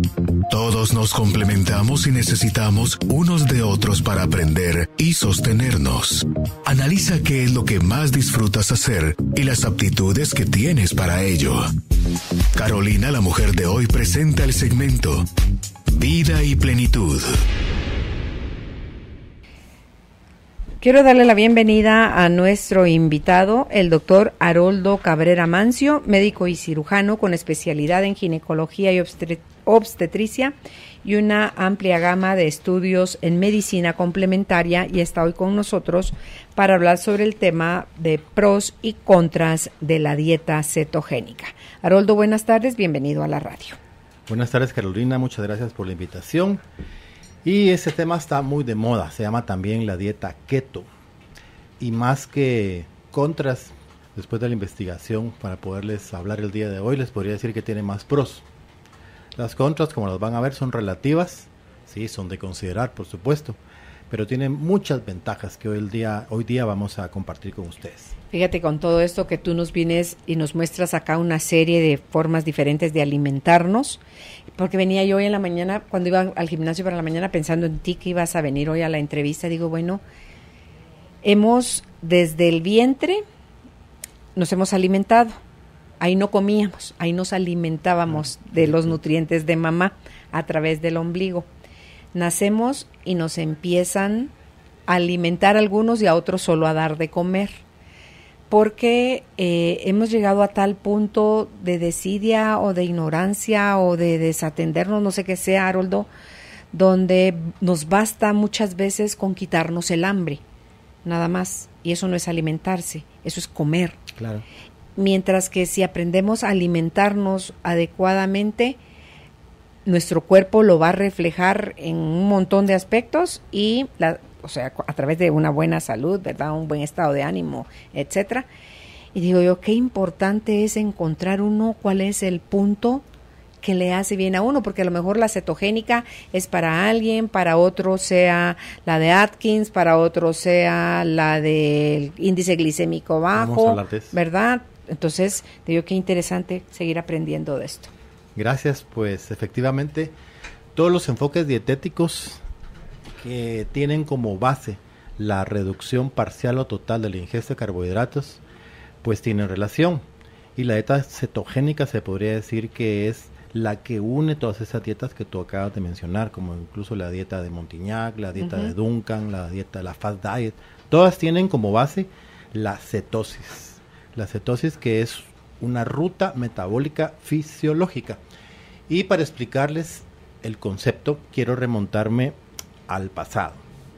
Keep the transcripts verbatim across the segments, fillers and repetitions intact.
Todos nos complementamos y necesitamos unos de otros para aprender y sostenernos. Analiza qué es lo que más disfrutas hacer y las aptitudes que tienes para ello. Carolina, la mujer de hoy, presenta el segmento Vida y Plenitud. Quiero darle la bienvenida a nuestro invitado, el doctor Haroldo Cabrera Mancio, médico y cirujano con especialidad en ginecología y obstet- obstetricia y una amplia gama de estudios en medicina complementaria, y está hoy con nosotros para hablar sobre el tema de pros y contras de la dieta cetogénica. Haroldo, buenas tardes, bienvenido a la radio. Buenas tardes, Carolina, muchas gracias por la invitación. Y ese tema está muy de moda, se llama también la dieta keto. Y más que contras, después de la investigación, para poderles hablar el día de hoy, les podría decir que tiene más pros. Las contras, como las van a ver, son relativas, sí, son de considerar, por supuesto, pero tienen muchas ventajas que hoy, el día, hoy día vamos a compartir con ustedes. Fíjate, con todo esto que tú nos vienes y nos muestras acá una serie de formas diferentes de alimentarnos, porque venía yo hoy en la mañana, cuando iba al gimnasio para la mañana, pensando en ti que ibas a venir hoy a la entrevista, digo, bueno, hemos desde el vientre nos hemos alimentado, ahí no comíamos, ahí nos alimentábamos de los nutrientes de mamá a través del ombligo. Nacemos y nos empiezan a alimentar a algunos y a otros solo a dar de comer, porque eh, hemos llegado a tal punto de desidia o de ignorancia o de desatendernos, no sé qué sea, Haroldo, donde nos basta muchas veces con quitarnos el hambre, nada más, y eso no es alimentarse, eso es comer. Claro. Mientras que si aprendemos a alimentarnos adecuadamente, nuestro cuerpo lo va a reflejar en un montón de aspectos y, la, o sea, a través de una buena salud, ¿verdad? Un buen estado de ánimo, etcétera. Y digo yo, qué importante es encontrar uno cuál es el punto que le hace bien a uno, porque a lo mejor la cetogénica es para alguien, para otro sea la de Atkins, para otro sea la del índice glicémico bajo, ¿verdad? Entonces, digo, qué interesante seguir aprendiendo de esto. Gracias, pues efectivamente todos los enfoques dietéticos que tienen como base la reducción parcial o total de la ingesta de carbohidratos, pues tienen relación. Y la dieta cetogénica se podría decir que es la que une todas esas dietas que tú acabas de mencionar, como incluso la dieta de Montignac, la dieta uh-huh. de Duncan, la dieta de la Fast Diet. Todas tienen como base la cetosis. La cetosis, que es una ruta metabólica fisiológica. Y para explicarles el concepto, quiero remontarme al pasado,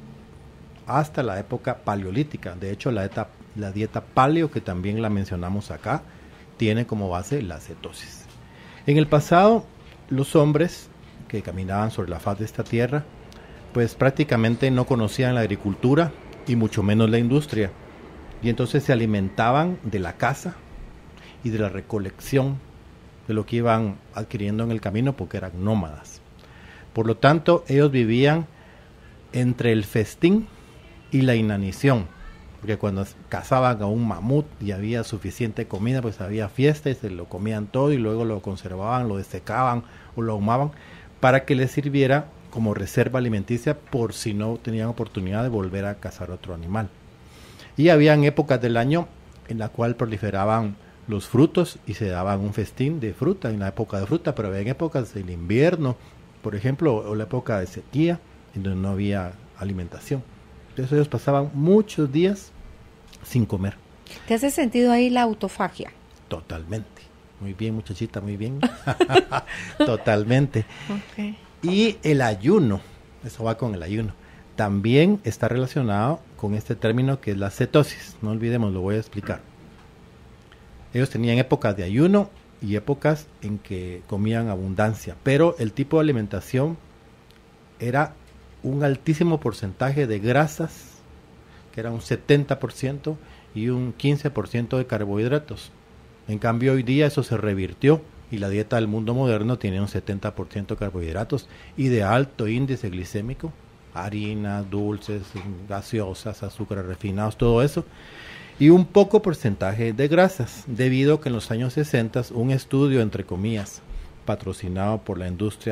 hasta la época paleolítica. De hecho, la dieta, la dieta paleo, que también la mencionamos acá, tiene como base la cetosis. En el pasado, los hombres que caminaban sobre la faz de esta tierra, pues prácticamente no conocían la agricultura y mucho menos la industria. Y entonces se alimentaban de la caza y de la recolección de lo que iban adquiriendo en el camino, porque eran nómadas. Por lo tanto, ellos vivían entre el festín y la inanición, porque cuando cazaban a un mamut y había suficiente comida, pues había fiesta y se lo comían todo y luego lo conservaban, lo desecaban o lo ahumaban para que les sirviera como reserva alimenticia por si no tenían oportunidad de volver a cazar otro animal. Y habían épocas del año en la cual proliferaban los frutos y se daban un festín de fruta en la época de fruta, pero había épocas del invierno, por ejemplo, o la época de sequía, en donde no había alimentación. Entonces ellos pasaban muchos días sin comer. ¿Te hace sentido ahí la autofagia? Totalmente. Muy bien, muchachita, muy bien. Totalmente. Okay. Y el ayuno, eso va con el ayuno, también está relacionado con este término que es la cetosis. No olvidemos, lo voy a explicar. Ellos tenían épocas de ayuno y épocas en que comían abundancia, pero el tipo de alimentación era un altísimo porcentaje de grasas, que era un setenta por ciento, y un quince por ciento de carbohidratos. En cambio, hoy día eso se revirtió y la dieta del mundo moderno tiene un setenta por ciento de carbohidratos y de alto índice glicémico, harina, dulces, gaseosas, azúcares refinados, todo eso, y un poco porcentaje de grasas, debido a que en los años sesenta un estudio, entre comillas, patrocinado por la industria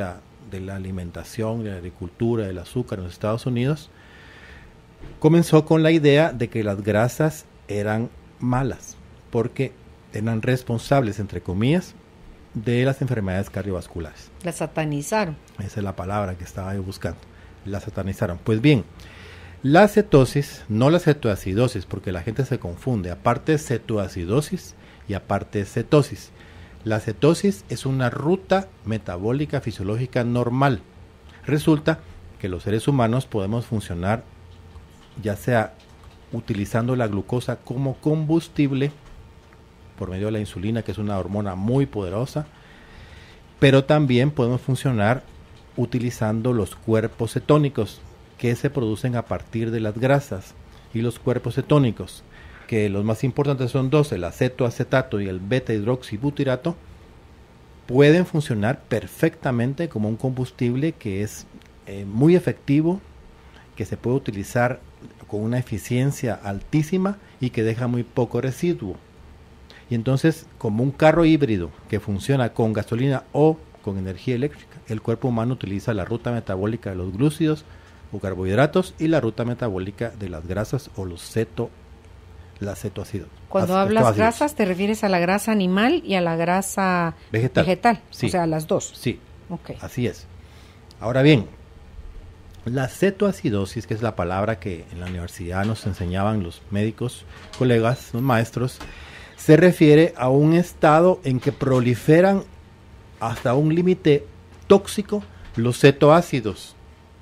de la alimentación, de la agricultura, del azúcar en los Estados Unidos, comenzó con la idea de que las grasas eran malas, porque eran responsables, entre comillas, de las enfermedades cardiovasculares. La satanizaron. Esa es la palabra que estaba yo buscando. La satanizaron. Pues bien, la cetosis, no la cetoacidosis, porque la gente se confunde. Aparte es cetoacidosis y aparte es cetosis. La cetosis es una ruta metabólica fisiológica normal. Resulta que los seres humanos podemos funcionar ya sea utilizando la glucosa como combustible por medio de la insulina, que es una hormona muy poderosa, pero también podemos funcionar utilizando los cuerpos cetónicos que se producen a partir de las grasas. Y los cuerpos cetónicos, que los más importantes son dos, el acetoacetato y el beta-hidroxibutirato, pueden funcionar perfectamente como un combustible que es eh, muy efectivo, que se puede utilizar con una eficiencia altísima y que deja muy poco residuo. Y entonces, como un carro híbrido que funciona con gasolina o con energía eléctrica, el cuerpo humano utiliza la ruta metabólica de los glúcidos o carbohidratos y la ruta metabólica de las grasas o los ceto, la cetoácido. Cuando hablas grasas, ¿te refieres a la grasa animal y a la grasa vegetal? vegetal Sí. O sea, a las dos. Sí, okay. Así es. Ahora bien, la cetoacidosis, que es la palabra que en la universidad nos enseñaban los médicos, colegas, los maestros, se refiere a un estado en que proliferan hasta un límite tóxico los cetoácidos.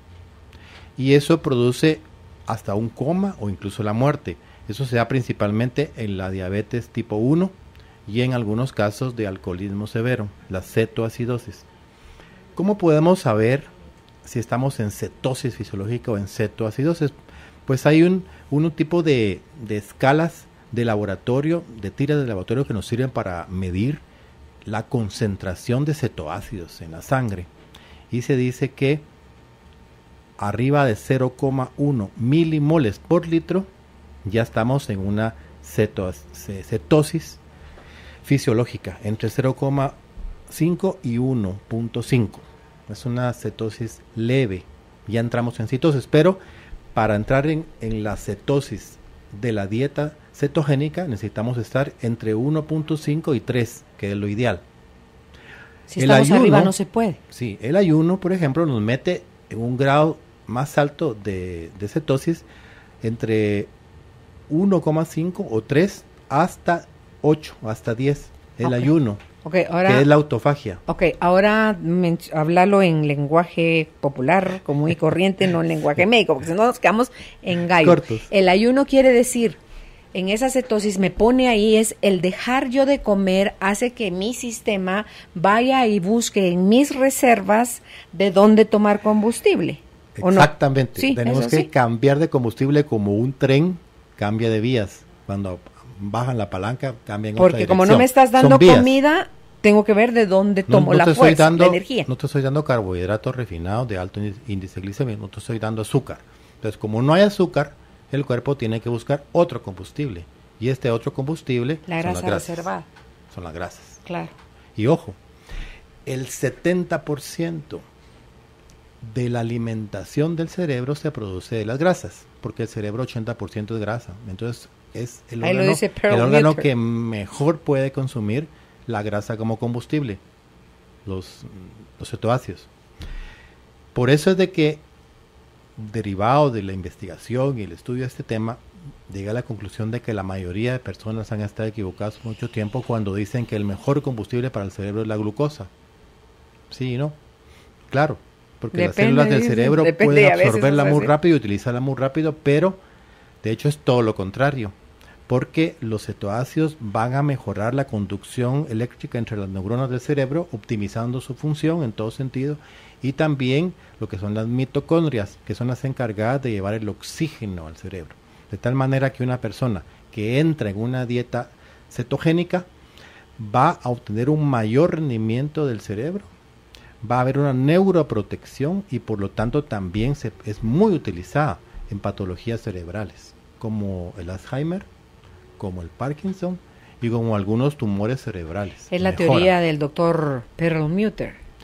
Y eso produce hasta un coma o incluso la muerte. Eso se da principalmente en la diabetes tipo uno y en algunos casos de alcoholismo severo, la cetoacidosis. ¿Cómo podemos saber si estamos en cetosis fisiológica o en cetoacidosis? Pues hay un, un tipo de, de escalas de laboratorio, de tiras de laboratorio que nos sirven para medir la concentración de cetoácidos en la sangre. Y se dice que arriba de cero coma uno milimoles por litro ya estamos en una cetos, cetosis fisiológica, entre cero coma cinco y uno punto cinco. Es una cetosis leve, ya entramos en cetosis, pero para entrar en, en la cetosis de la dieta cetogénica necesitamos estar entre uno punto cinco y tres, que es lo ideal. Si el estamos ayuno, arriba no se puede. Sí, el ayuno, por ejemplo, nos mete en un grado más alto de, de cetosis entre uno coma cinco o tres hasta ocho, hasta diez, el okay. ayuno, okay, ahora, que es la autofagia. Ok, ahora háblalo en lenguaje popular, común y corriente, no en lenguaje médico, porque si no nos quedamos en gallo. Cortos. El ayuno quiere decir, en esa cetosis me pone ahí, es el dejar yo de comer hace que mi sistema vaya y busque en mis reservas de dónde tomar combustible. Exactamente, no? Sí, tenemos que sí. cambiar de combustible como un tren cambia de vías. Cuando bajan la palanca, cambian otra Porque dirección. como no me estás dando comida, tengo que ver de dónde tomo no, no la fuerza, dando, la energía. No te estoy dando carbohidratos refinados de alto índice glicémico, no te estoy dando azúcar. Entonces, como no hay azúcar, el cuerpo tiene que buscar otro combustible. Y este otro combustible la grasa son las grasas. reservada. Son las grasas. Claro. Y ojo, el setenta por ciento de la alimentación del cerebro se produce de las grasas, porque el cerebro ochenta por ciento es grasa. Entonces, es el Ahí órgano, el órgano que Muter. mejor puede consumir la grasa como combustible, los, los cetoácidos. Por eso es de que, derivado de la investigación y el estudio de este tema, llega a la conclusión de que la mayoría de personas han estado equivocadas mucho tiempo cuando dicen que el mejor combustible para el cerebro es la glucosa. Sí y no. Claro, porque depende, las células del cerebro depende, pueden absorberla muy rápido y utilizarla muy rápido, pero de hecho es todo lo contrario, porque los cetoácidos van a mejorar la conducción eléctrica entre las neuronas del cerebro, optimizando su función en todo sentido, y también lo que son las mitocondrias, que son las encargadas de llevar el oxígeno al cerebro. De tal manera que una persona que entra en una dieta cetogénica va a obtener un mayor rendimiento del cerebro, va a haber una neuroprotección y por lo tanto también se, es muy utilizada en patologías cerebrales, como el Alzheimer, como el Parkinson y como algunos tumores cerebrales. Es la Mejora. teoría del doctor Perlmutter.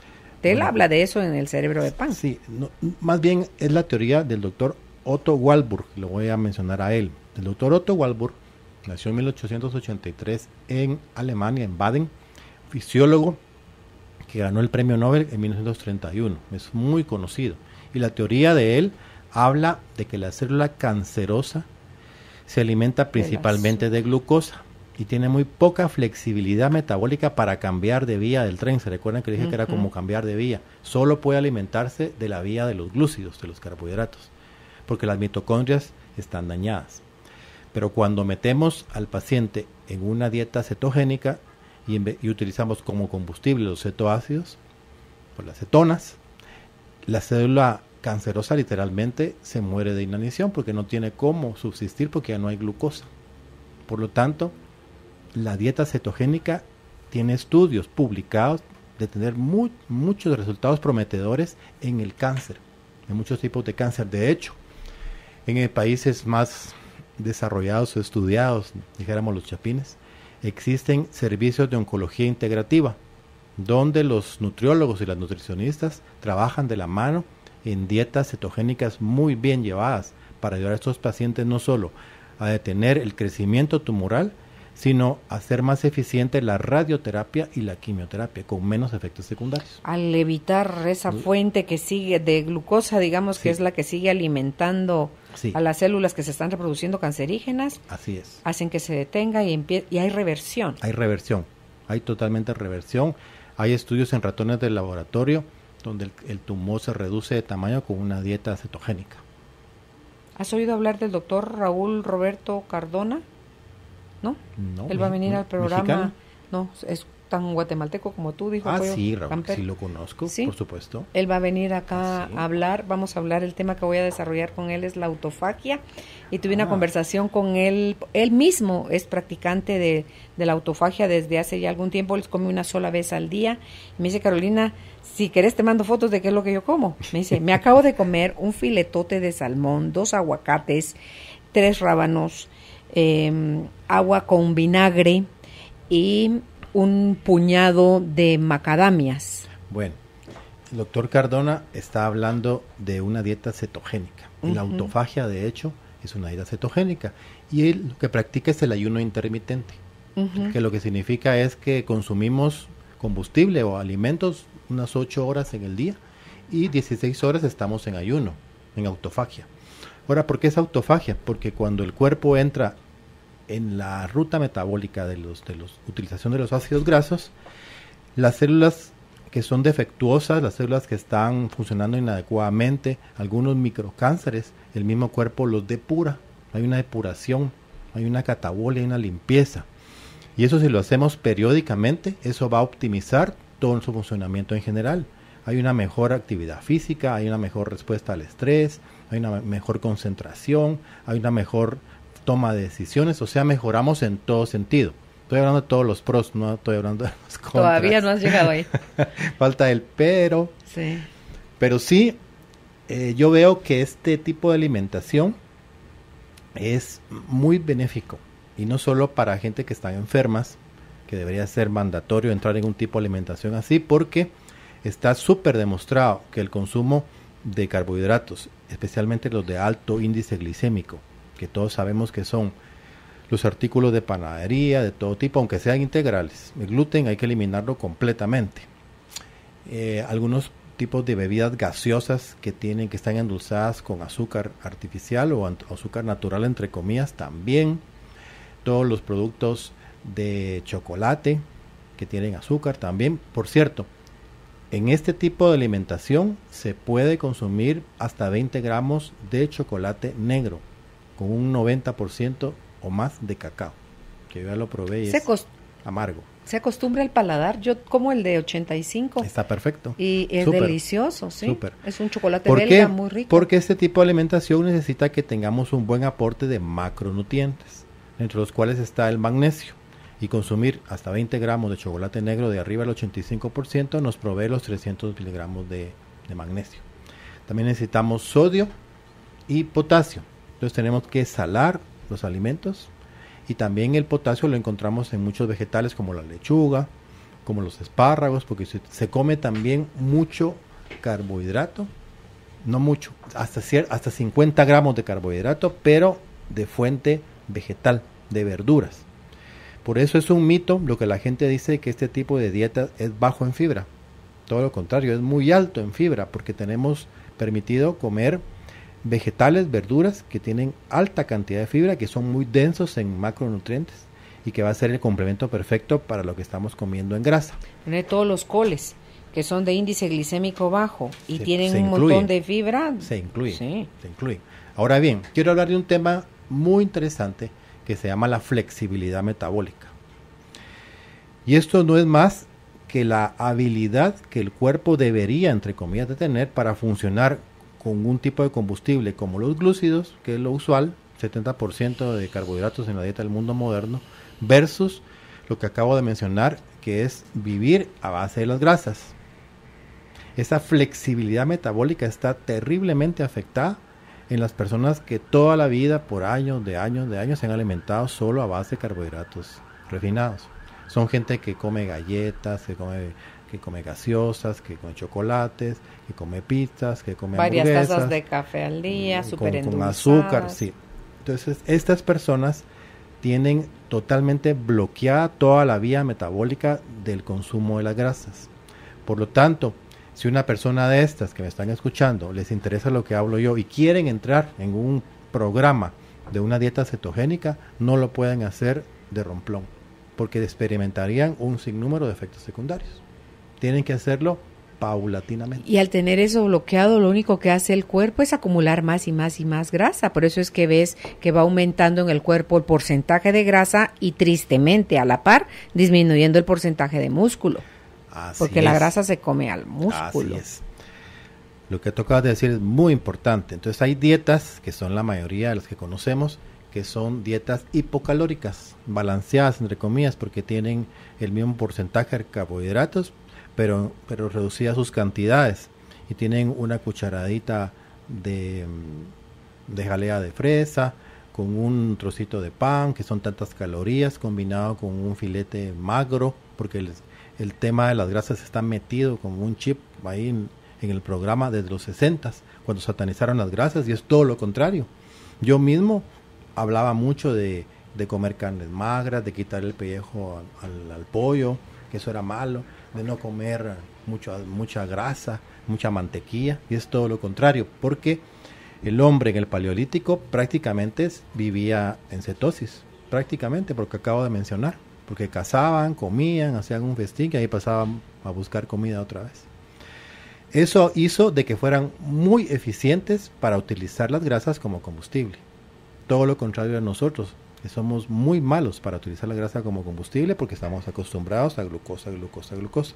porque él bueno, habla de eso en el cerebro de pan. Sí, no, más bien es la teoría del doctor Otto Warburg, lo voy a mencionar a él. El doctor Otto Warburg nació en mil ochocientos ochenta y tres en Alemania, en Baden, fisiólogo que ganó el premio Nobel en mil novecientos treinta y uno, es muy conocido. Y la teoría de él habla de que la célula cancerosa se alimenta principalmente de glucosa y tiene muy poca flexibilidad metabólica para cambiar de vía del tren. Se recuerdan que dije uh-huh. que era como cambiar de vía. Solo puede alimentarse de la vía de los glúcidos, de los carbohidratos, porque las mitocondrias están dañadas. Pero cuando metemos al paciente en una dieta cetogénica y, en, y utilizamos como combustible los cetoácidos, pues las cetonas, la célula cancerosa literalmente se muere de inanición porque no tiene cómo subsistir porque ya no hay glucosa. Por lo tanto, la dieta cetogénica tiene estudios publicados de tener muy, muchos resultados prometedores en el cáncer, en muchos tipos de cáncer. De hecho, en países más desarrollados o estudiados, dijéramos los chapines, existen servicios de oncología integrativa, donde los nutriólogos y las nutricionistas trabajan de la mano en dietas cetogénicas muy bien llevadas para ayudar a estos pacientes no solo a detener el crecimiento tumoral, sino hacer más eficiente la radioterapia y la quimioterapia con menos efectos secundarios. Al evitar esa fuente que sigue de glucosa, digamos, sí. que es la que sigue alimentando sí. a las células que se están reproduciendo cancerígenas, así es, hacen que se detenga y empie- y hay reversión. Hay reversión, hay totalmente reversión. Hay estudios en ratones del laboratorio donde el, el tumor se reduce de tamaño con una dieta cetogénica. ¿Has oído hablar del doctor Raúl Roberto Cardona? ¿No? No, él va a venir me, al programa. ¿mexicano? No, es tan guatemalteco como tú, dijo. Ah, Pollo sí, Raúl, Camper. sí lo conozco, ¿Sí? por supuesto. Él va a venir acá ah, ¿sí? a hablar, vamos a hablar, el tema que voy a desarrollar con él es la autofagia, y tuve ah. una conversación con él, él mismo es practicante de, de la autofagia desde hace ya algún tiempo, él come una sola vez al día, y me dice, Carolina, si querés te mando fotos de qué es lo que yo como. Me dice, me acabo de comer un filetote de salmón, dos aguacates, tres rábanos, eh, agua con vinagre y un puñado de macadamias. Bueno, el doctor Cardona está hablando de una dieta cetogénica. Uh-huh. La autofagia, de hecho, es una dieta cetogénica. Y él lo que practica es el ayuno intermitente, uh-huh. que lo que significa es que consumimos combustible o alimentos unas ocho horas en el día y dieciséis horas estamos en ayuno, en autofagia. Ahora, ¿por qué es autofagia? Porque cuando el cuerpo entra en la ruta metabólica de los de los utilización de los ácidos grasos, las células que son defectuosas, las células que están funcionando inadecuadamente, algunos microcánceres, el mismo cuerpo los depura, hay una depuración, hay una catabolia, hay una limpieza. Y eso, si lo hacemos periódicamente, eso va a optimizar todo su funcionamiento en general. Hay una mejor actividad física, hay una mejor respuesta al estrés, hay una mejor concentración, hay una mejor toma de decisiones, o sea, mejoramos en todo sentido. Estoy hablando de todos los pros, no estoy hablando de los contras. Todavía no has llegado ahí. Falta el pero. Sí. Pero sí, eh, yo veo que este tipo de alimentación es muy benéfico. Y no solo para gente que está enfermas, que debería ser mandatorio entrar en un tipo de alimentación así, porque está súper demostrado que el consumo de carbohidratos, especialmente los de alto índice glicémico, que todos sabemos que son los artículos de panadería, de todo tipo, aunque sean integrales. El gluten hay que eliminarlo completamente. Eh, algunos tipos de bebidas gaseosas que tienen, que están endulzadas con azúcar artificial o azúcar natural, entre comillas, también. Todos los productos de chocolate que tienen azúcar también. Por cierto, en este tipo de alimentación se puede consumir hasta veinte gramos de chocolate negro con un noventa por ciento o más de cacao, que yo ya lo probé y se es cost- amargo. Se acostumbra el paladar, yo como el de ochenta y cinco. Está perfecto. Y es Súper. Delicioso, sí. Súper. Es un chocolate ¿Por belga qué? muy rico. Porque este tipo de alimentación necesita que tengamos un buen aporte de macronutrientes, entre los cuales está el magnesio. Y consumir hasta veinte gramos de chocolate negro de arriba del ochenta y cinco por ciento nos provee los trescientos miligramos de, de magnesio. También necesitamos sodio y potasio. Entonces tenemos que salar los alimentos, y también el potasio lo encontramos en muchos vegetales como la lechuga, como los espárragos, porque se, se come también mucho carbohidrato, no mucho, hasta, cier- hasta cincuenta gramos de carbohidrato, pero de fuente vegetal, de verduras. Por eso es un mito lo que la gente dice, que este tipo de dieta es bajo en fibra. Todo lo contrario, es muy alto en fibra, porque tenemos permitido comer vegetales, verduras que tienen alta cantidad de fibra, que son muy densos en macronutrientes y que va a ser el complemento perfecto para lo que estamos comiendo en grasa. Tener todos los coles, que son de índice glicémico bajo y Se- tienen se un incluyen. montón de fibra. Se incluye, Sí. se incluye. Ahora bien, quiero hablar de un tema muy interesante que se llama la flexibilidad metabólica. Y esto no es más que la habilidad que el cuerpo debería, entre comillas, de tener para funcionar con un tipo de combustible como los glúcidos, que es lo usual, setenta por ciento de carbohidratos en la dieta del mundo moderno, versus lo que acabo de mencionar, que es vivir a base de las grasas. Esa flexibilidad metabólica está terriblemente afectada en las personas que toda la vida, por años, de años, de años, se han alimentado solo a base de carbohidratos refinados. Son gente que come galletas, que come, que come gaseosas, que come chocolates, que come pizzas, que come Varias hamburguesas, tazas de café al día, con- súper con, endulzadas. azúcar, sí. Entonces, estas personas tienen totalmente bloqueada toda la vía metabólica del consumo de las grasas. Por lo tanto, si una persona de estas que me están escuchando les interesa lo que hablo yo y quieren entrar en un programa de una dieta cetogénica, no lo pueden hacer de romplón, porque experimentarían un sinnúmero de efectos secundarios. Tienen que hacerlo paulatinamente. Y al tener eso bloqueado, lo único que hace el cuerpo es acumular más y más y más grasa. Por eso es que ves que va aumentando en el cuerpo el porcentaje de grasa y tristemente a la par disminuyendo el porcentaje de músculo. Así Porque la es. grasa se come al músculo. Así es. Lo que tocaba de decir es muy importante. Entonces hay dietas, que son la mayoría de las que conocemos, que son dietas hipocalóricas, balanceadas entre comillas, porque tienen el mismo porcentaje de carbohidratos, pero, pero reducidas sus cantidades, y tienen una cucharadita de, de jalea de fresa, con un trocito de pan, que son tantas calorías, combinado con un filete magro, porque el, el tema de las grasas está metido como un chip ahí en, en el programa desde los sesentas, cuando satanizaron las grasas, y es todo lo contrario. Yo mismo hablaba mucho de, de comer carnes magras, de quitar el pellejo al, al, al pollo, que eso era malo, de no comer mucho, mucha grasa, mucha mantequilla, y es todo lo contrario, porque el hombre en el paleolítico prácticamente vivía en cetosis, prácticamente, porque acabo de mencionar, porque cazaban, comían, hacían un festín y ahí pasaban a buscar comida otra vez. Eso hizo de que fueran muy eficientes para utilizar las grasas como combustible. Todo lo contrario a nosotros, que somos muy malos para utilizar la grasa como combustible porque estamos acostumbrados a glucosa, glucosa, glucosa.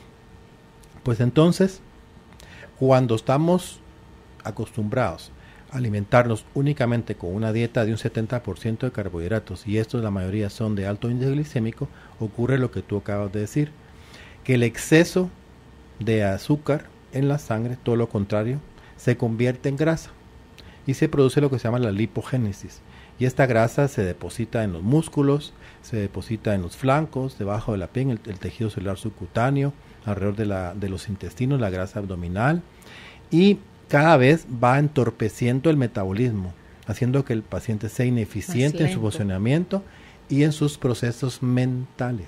Pues entonces, cuando estamos acostumbrados a alimentarnos únicamente con una dieta de un setenta por ciento de carbohidratos, y estos la mayoría son de alto índice glicémico, ocurre lo que tú acabas de decir, que el exceso de azúcar en la sangre, todo lo contrario, se convierte en grasa y se produce lo que se llama la lipogénesis. Y esta grasa se deposita en los músculos, se deposita en los flancos, debajo de la piel, el, el tejido celular subcutáneo, alrededor de, la, de los intestinos, la grasa abdominal, y cada vez va entorpeciendo el metabolismo, haciendo que el paciente sea ineficiente en su funcionamiento y en sus procesos mentales.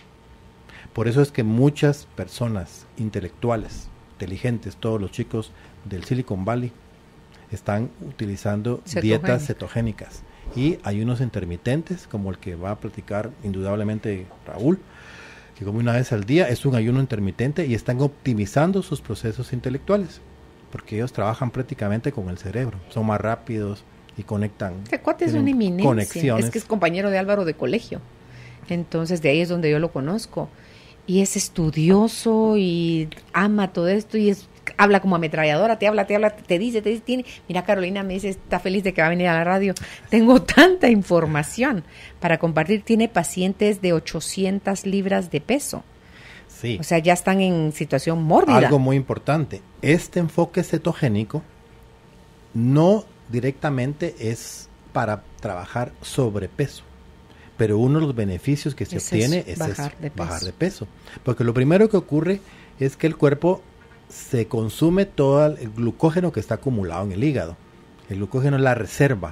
Por eso es que muchas personas intelectuales, inteligentes, todos los chicos del Silicon Valley, están utilizando Cetogénica. dietas cetogénicas. Y hay unos intermitentes, como el que va a platicar indudablemente Raúl, que come una vez al día, es un ayuno intermitente y están optimizando sus procesos intelectuales, porque ellos trabajan prácticamente con el cerebro, son más rápidos y conectan. Este cuate es tienen una eminencia. conexiones. Es que es compañero de Álvaro de colegio. Entonces de ahí es donde yo lo conozco. Y es estudioso y ama todo esto y es habla como ametralladora, te habla, te habla, te dice, te dice, tiene, mira Carolina me dice, está feliz de que va a venir a la radio, tengo tanta información para compartir, tiene pacientes de ochocientas libras de peso, Sí. o sea, ya están en situación mórbida. Algo muy importante, este enfoque cetogénico no directamente es para trabajar sobrepeso, pero uno de los beneficios que se es obtiene eso, es bajar, eso, de bajar de peso. Porque lo primero que ocurre es que el cuerpo se consume todo el glucógeno que está acumulado en el hígado. El glucógeno es la reserva.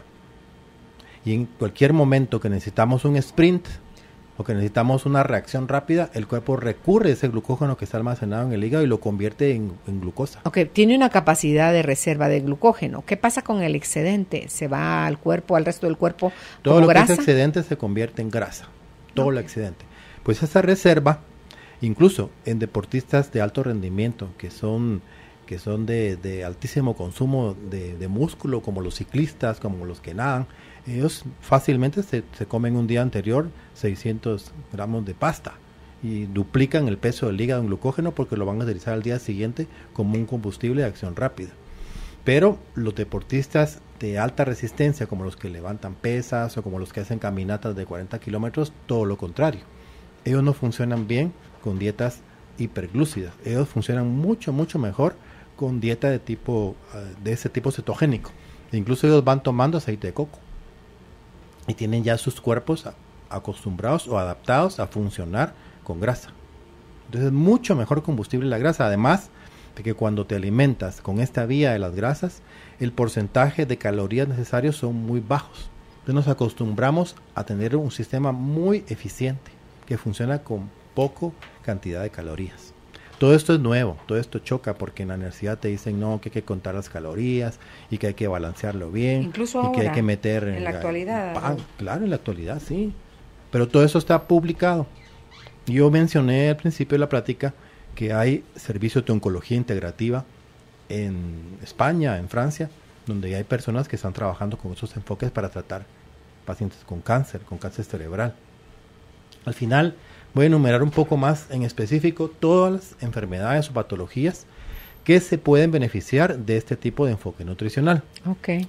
Y en cualquier momento que necesitamos un sprint o que necesitamos una reacción rápida, el cuerpo recurre a ese glucógeno que está almacenado en el hígado y lo convierte en, en glucosa. Ok, tiene una capacidad de reserva de glucógeno. ¿Qué pasa con el excedente? ¿Se va al cuerpo, al resto del cuerpo Todo como lo grasa? que es excedente se convierte en grasa. Todo Ok. lo excedente. Pues esa reserva, incluso en deportistas de alto rendimiento, que son, que son de, de altísimo consumo de, de músculo, como los ciclistas, como los que nadan, ellos fácilmente se, se comen un día anterior seiscientos gramos de pasta y duplican el peso del hígado en glucógeno porque lo van a utilizar al día siguiente como un combustible de acción rápida. Pero los deportistas de alta resistencia, como los que levantan pesas o como los que hacen caminatas de cuarenta kilómetros, todo lo contrario. Ellos no funcionan bien con dietas hiperglúcidas. Ellos funcionan mucho, mucho mejor con dieta de tipo de ese tipo cetogénico. E incluso ellos van tomando aceite de coco y tienen ya sus cuerpos a, acostumbrados o adaptados a funcionar con grasa. Entonces es mucho mejor combustible la grasa. Además de que cuando te alimentas con esta vía de las grasas, el porcentaje de calorías necesarios son muy bajos. Entonces nos acostumbramos a tener un sistema muy eficiente que funciona con poco cantidad de calorías. Todo esto es nuevo, todo esto choca porque en la universidad te dicen no, que hay que contar las calorías y que hay que balancearlo bien. Incluso y ahora, que hay que meter en la actualidad. pan. Claro, en la actualidad, sí. Pero todo eso está publicado. Yo mencioné al principio de la plática que hay servicios de oncología integrativa en España, en Francia, donde hay personas que están trabajando con esos enfoques para tratar pacientes con cáncer, con cáncer cerebral. Al final voy a enumerar un poco más en específico todas las enfermedades o patologías que se pueden beneficiar de este tipo de enfoque nutricional. Ok. Y,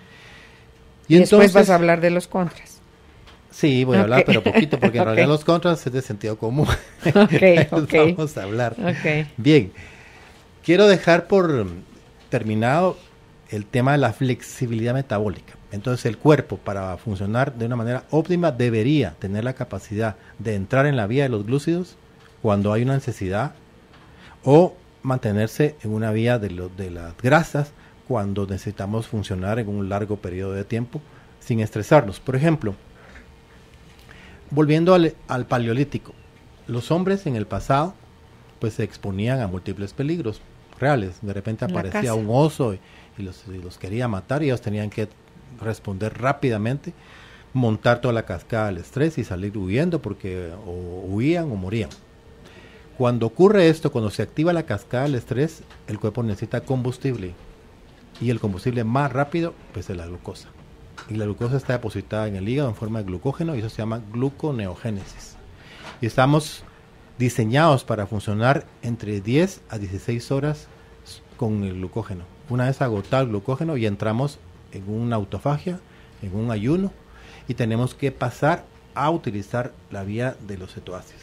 Y después entonces vas a hablar de los contras. Sí, voy a Ok. hablar, pero poquito, porque en Ok. realidad los contras es de sentido común. Ok, ok. Vamos a hablar. Ok. Bien, quiero dejar por terminado el tema de la flexibilidad metabólica. Entonces el cuerpo, para funcionar de una manera óptima, debería tener la capacidad de entrar en la vía de los glúcidos cuando hay una necesidad, o mantenerse en una vía de, lo, de las grasas cuando necesitamos funcionar en un largo periodo de tiempo sin estresarnos. Por ejemplo, volviendo al, al paleolítico, los hombres en el pasado pues se exponían a múltiples peligros reales. De repente En la aparecía casa. un oso y, y, los, y los quería matar y ellos tenían que responder rápidamente, montar toda la cascada del estrés y salir huyendo porque o huían o morían. Cuando ocurre esto, cuando se activa la cascada del estrés, el cuerpo necesita combustible y el combustible más rápido pues es la glucosa. Y la glucosa está depositada en el hígado en forma de glucógeno y eso se llama gluconeogénesis. Y estamos diseñados para funcionar entre diez a dieciséis horas con el glucógeno. Una vez agotado el glucógeno y entramos en una autofagia, en un ayuno, y tenemos que pasar a utilizar la vía de los cetoácidos.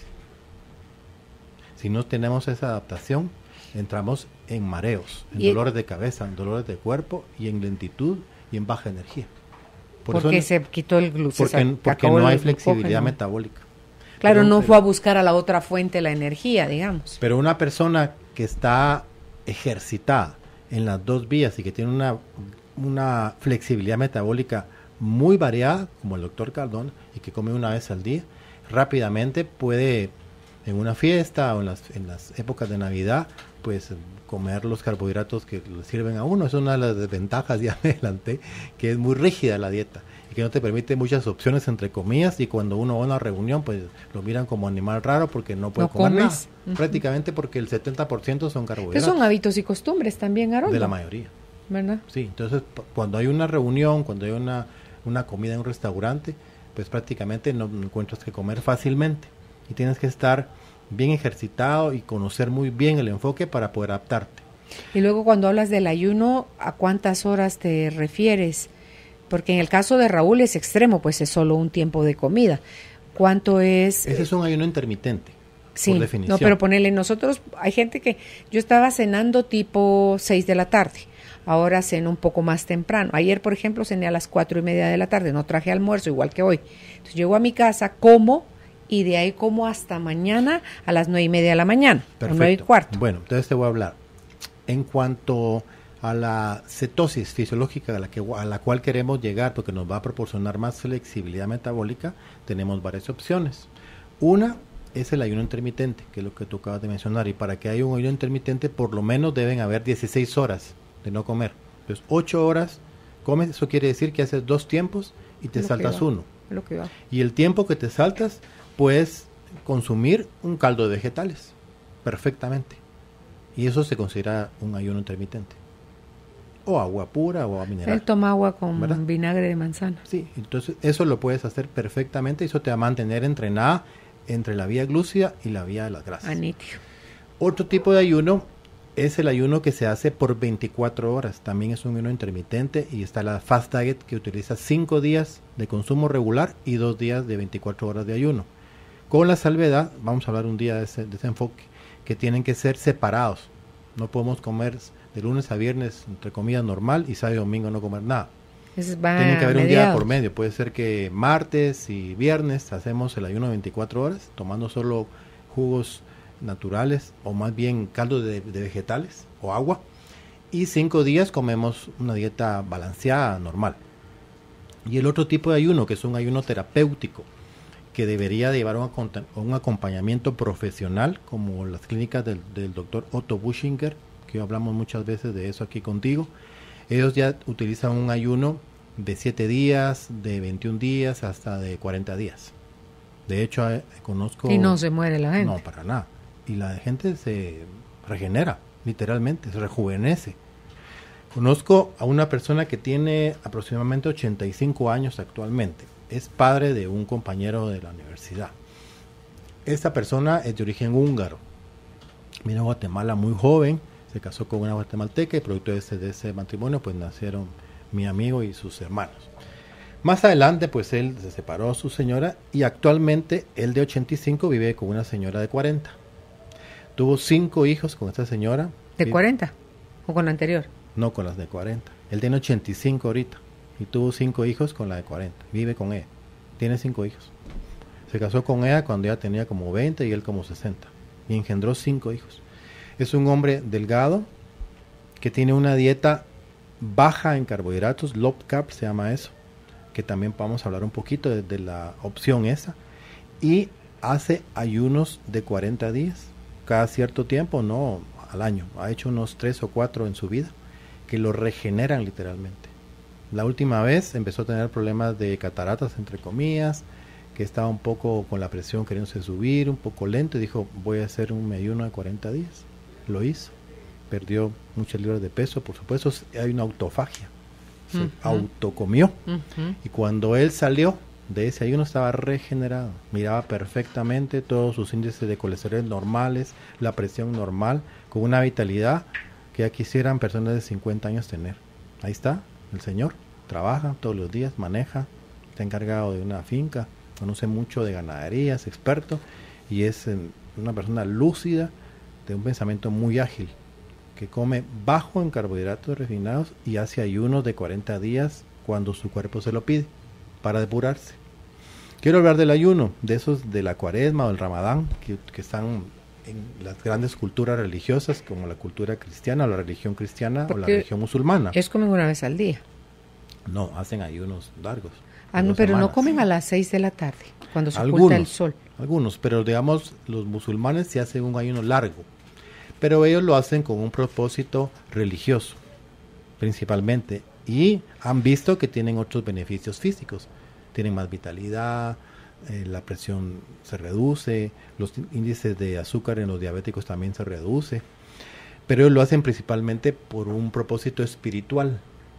Si no tenemos esa adaptación, entramos en mareos, en Y- dolores de cabeza, en dolores de cuerpo y en lentitud y en baja energía. Por eso porque no- se quitó el glúcido. porque, porque no hay flexibilidad metabólica. Claro, Pero- no pero- fue a buscar a la otra fuente la energía, digamos. Pero una persona que está ejercitada en las dos vías y que tiene una, una flexibilidad metabólica muy variada, como el doctor Cardón, y que come una vez al día, rápidamente puede, en una fiesta o en las, en las épocas de Navidad, pues comer los carbohidratos que le sirven a uno. Es una de las desventajas, ya me adelanté, que es muy rígida la dieta y que no te permite muchas opciones entre comidas, y cuando uno va a una reunión pues lo miran como animal raro porque no puede No comer nada, comes. Ujú. prácticamente porque el setenta por ciento son Que carbohidratos, son hábitos y costumbres también, Haroldo. de la mayoría. ¿Verdad? Sí, entonces p- cuando hay una reunión, cuando hay una, una comida en un restaurante, pues prácticamente no encuentras que comer fácilmente y tienes que estar bien ejercitado y conocer muy bien el enfoque para poder adaptarte. Y luego cuando hablas del ayuno, ¿a cuántas horas te refieres? Porque en el caso de Raúl es extremo, pues es solo un tiempo de comida. ¿Cuánto es? Ese es un ayuno intermitente, Sí, por definición. no, pero ponele, nosotros, hay gente que, yo estaba cenando tipo seis de la tarde, ahora ceno un poco más temprano. Ayer, por ejemplo, cené a las cuatro y media de la tarde, no traje almuerzo, igual que hoy. Entonces llego a mi casa, como, y de ahí como hasta mañana a las nueve y media de la mañana, o nueve y cuarto. Bueno, entonces te voy a hablar. En cuanto a la cetosis fisiológica a la, que, a la cual queremos llegar, porque nos va a proporcionar más flexibilidad metabólica, tenemos varias opciones. Una es el ayuno intermitente, que es lo que tú acabas de mencionar, y para que haya un ayuno intermitente por lo menos deben haber dieciséis horas de no comer. Entonces ocho horas comes, eso quiere decir que haces dos tiempos y te saltas uno. Lo que va. Y el tiempo que te saltas puedes consumir un caldo de vegetales perfectamente, y eso se considera un ayuno intermitente, o agua pura o agua mineral. Él toma agua con ¿verdad? vinagre de manzana. Sí, entonces eso lo puedes hacer perfectamente, y eso te va a mantener entrenada entre la vía glúcea y la vía de las grasas. Anitio. Otro tipo de ayuno es el ayuno que se hace por veinticuatro horas, también es un ayuno intermitente, y está la Fast Diet, que utiliza cinco días de consumo regular y dos días de veinticuatro horas de ayuno. Con la salvedad, vamos a hablar un día de ese, de ese enfoque, que tienen que ser separados. No podemos comer de lunes a viernes, entre comillas, normal, y sábado y domingo no comer nada. Tiene que haber un día por medio. Puede ser que martes y viernes hacemos el ayuno de veinticuatro horas, tomando solo jugos naturales, o más bien caldo de, de vegetales o agua, y cinco días comemos una dieta balanceada, normal. Y el otro tipo de ayuno, que es un ayuno terapéutico, que debería llevar un, un acompañamiento profesional, como las clínicas del, del doctor Otto Buschinger, que hablamos muchas veces de eso aquí contigo. Ellos ya utilizan un ayuno de siete días, de veintiún días, hasta de cuarenta días. De hecho, eh, conozco... Y no se muere la gente. No, para nada. Y la gente se regenera, literalmente, se rejuvenece. Conozco a una persona que tiene aproximadamente ochenta y cinco años actualmente. Es padre de un compañero de la universidad. Esta persona es de origen húngaro. Vino a Guatemala muy joven, se casó con una guatemalteca, y producto de ese, de ese matrimonio pues nacieron mi amigo y sus hermanos. Más adelante pues él se separó de su señora, y actualmente él de ochenta y cinco vive con una señora de cuarenta. Tuvo cinco hijos con esta señora. ¿De cuarenta? ¿O con la anterior? No, con las de cuarenta. Él tiene ochenta y cinco ahorita, y tuvo cinco hijos con la de cuarenta. Vive con ella. Tiene cinco hijos. Se casó con ella cuando ella tenía como veinte y él como sesenta. Y engendró cinco hijos. Es un hombre delgado que tiene una dieta baja en carbohidratos, low carb se llama eso, que también vamos a hablar un poquito de, de la opción esa. Y hace ayunos de cuarenta días, cada cierto tiempo, no al año. Ha hecho unos tres o cuatro en su vida, que lo regeneran literalmente. La última vez empezó a tener problemas de cataratas, entre comillas, que estaba un poco con la presión queriéndose subir, un poco lento, y dijo, voy a hacer un ayuno de cuarenta días. Lo hizo. Perdió muchas libras de peso, por supuesto, hay una autofagia. Se uh-huh. autocomió. Uh-huh. Y cuando él salió de ese ayuno estaba regenerado. Miraba perfectamente, todos sus índices de colesterol normales, la presión normal, con una vitalidad que ya quisieran personas de cincuenta años tener. Ahí está, el señor, trabaja todos los días, maneja, está encargado de una finca, conoce mucho de ganadería, es experto, y es eh, una persona lúcida, de un pensamiento muy ágil, que come bajo en carbohidratos refinados y hace ayunos de cuarenta días cuando su cuerpo se lo pide, para depurarse. Quiero hablar del ayuno, de esos de la cuaresma o el ramadán, que, que están en las grandes culturas religiosas, como la cultura cristiana, o la religión cristiana, porque o la religión musulmana. Es comen una vez al día. No, hacen ayunos largos. Ah, no, pero semanas. No comen a las seis de la tarde, cuando se algunos, oculta el sol. Algunos, pero digamos, los musulmanes sí hacen un ayuno largo, pero ellos lo hacen con un propósito religioso, principalmente, y han visto que tienen otros beneficios físicos. Tienen más vitalidad, eh, la presión se reduce, los índices de azúcar en los diabéticos también se reduce, pero ellos lo hacen principalmente por un propósito espiritual.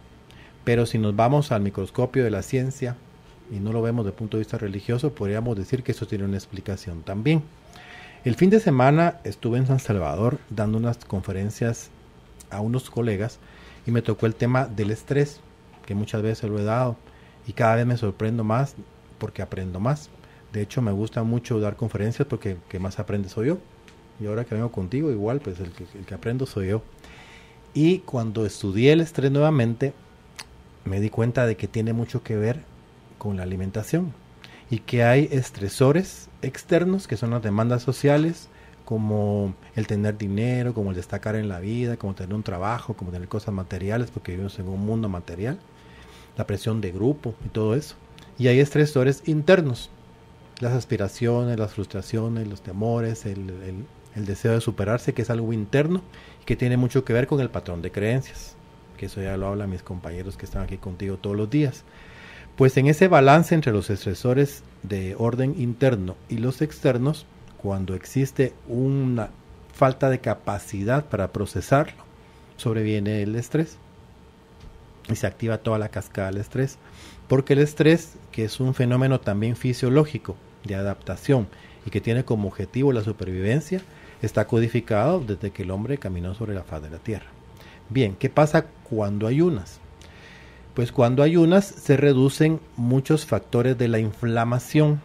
Pero si nos vamos al microscopio de la ciencia y no lo vemos desde el punto de vista religioso, podríamos decir que eso tiene una explicación también. El fin de semana estuve en San Salvador dando unas conferencias a unos colegas y me tocó el tema del estrés, que muchas veces lo he dado, y cada vez me sorprendo más porque aprendo más. De hecho, me gusta mucho dar conferencias porque el que más aprende soy yo. Y ahora que vengo contigo, igual, pues el que, el que aprendo soy yo. Y cuando estudié el estrés nuevamente, me di cuenta de que tiene mucho que ver con la alimentación y que hay estresores externos que son las demandas sociales, como el tener dinero, como el destacar en la vida, como tener un trabajo, como tener cosas materiales, porque vivimos en un mundo material, la presión de grupo y todo eso. Y hay estresores internos, las aspiraciones, las frustraciones, los temores, el, el, el deseo de superarse, que es algo interno y que tiene mucho que ver con el patrón de creencias, que eso ya lo hablan mis compañeros que están aquí contigo todos los días. Pues en ese balance entre los estresores de orden interno y los externos, cuando existe una falta de capacidad para procesarlo, sobreviene el estrés y se activa toda la cascada del estrés, porque el estrés, que es un fenómeno también fisiológico de adaptación y que tiene como objetivo la supervivencia, está codificado desde que el hombre caminó sobre la faz de la tierra. Bien, ¿qué pasa cuando ayunas? Pues cuando ayunas se reducen muchos factores de la inflamación,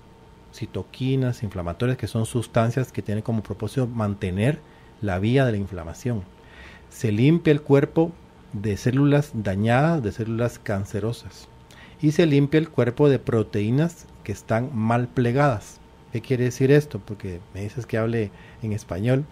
citoquinas, inflamatorias, que son sustancias que tienen como propósito mantener la vía de la inflamación. Se limpia el cuerpo de células dañadas, de células cancerosas, y se limpia el cuerpo de proteínas que están mal plegadas. ¿Qué quiere decir esto? Porque me dices que hable en español.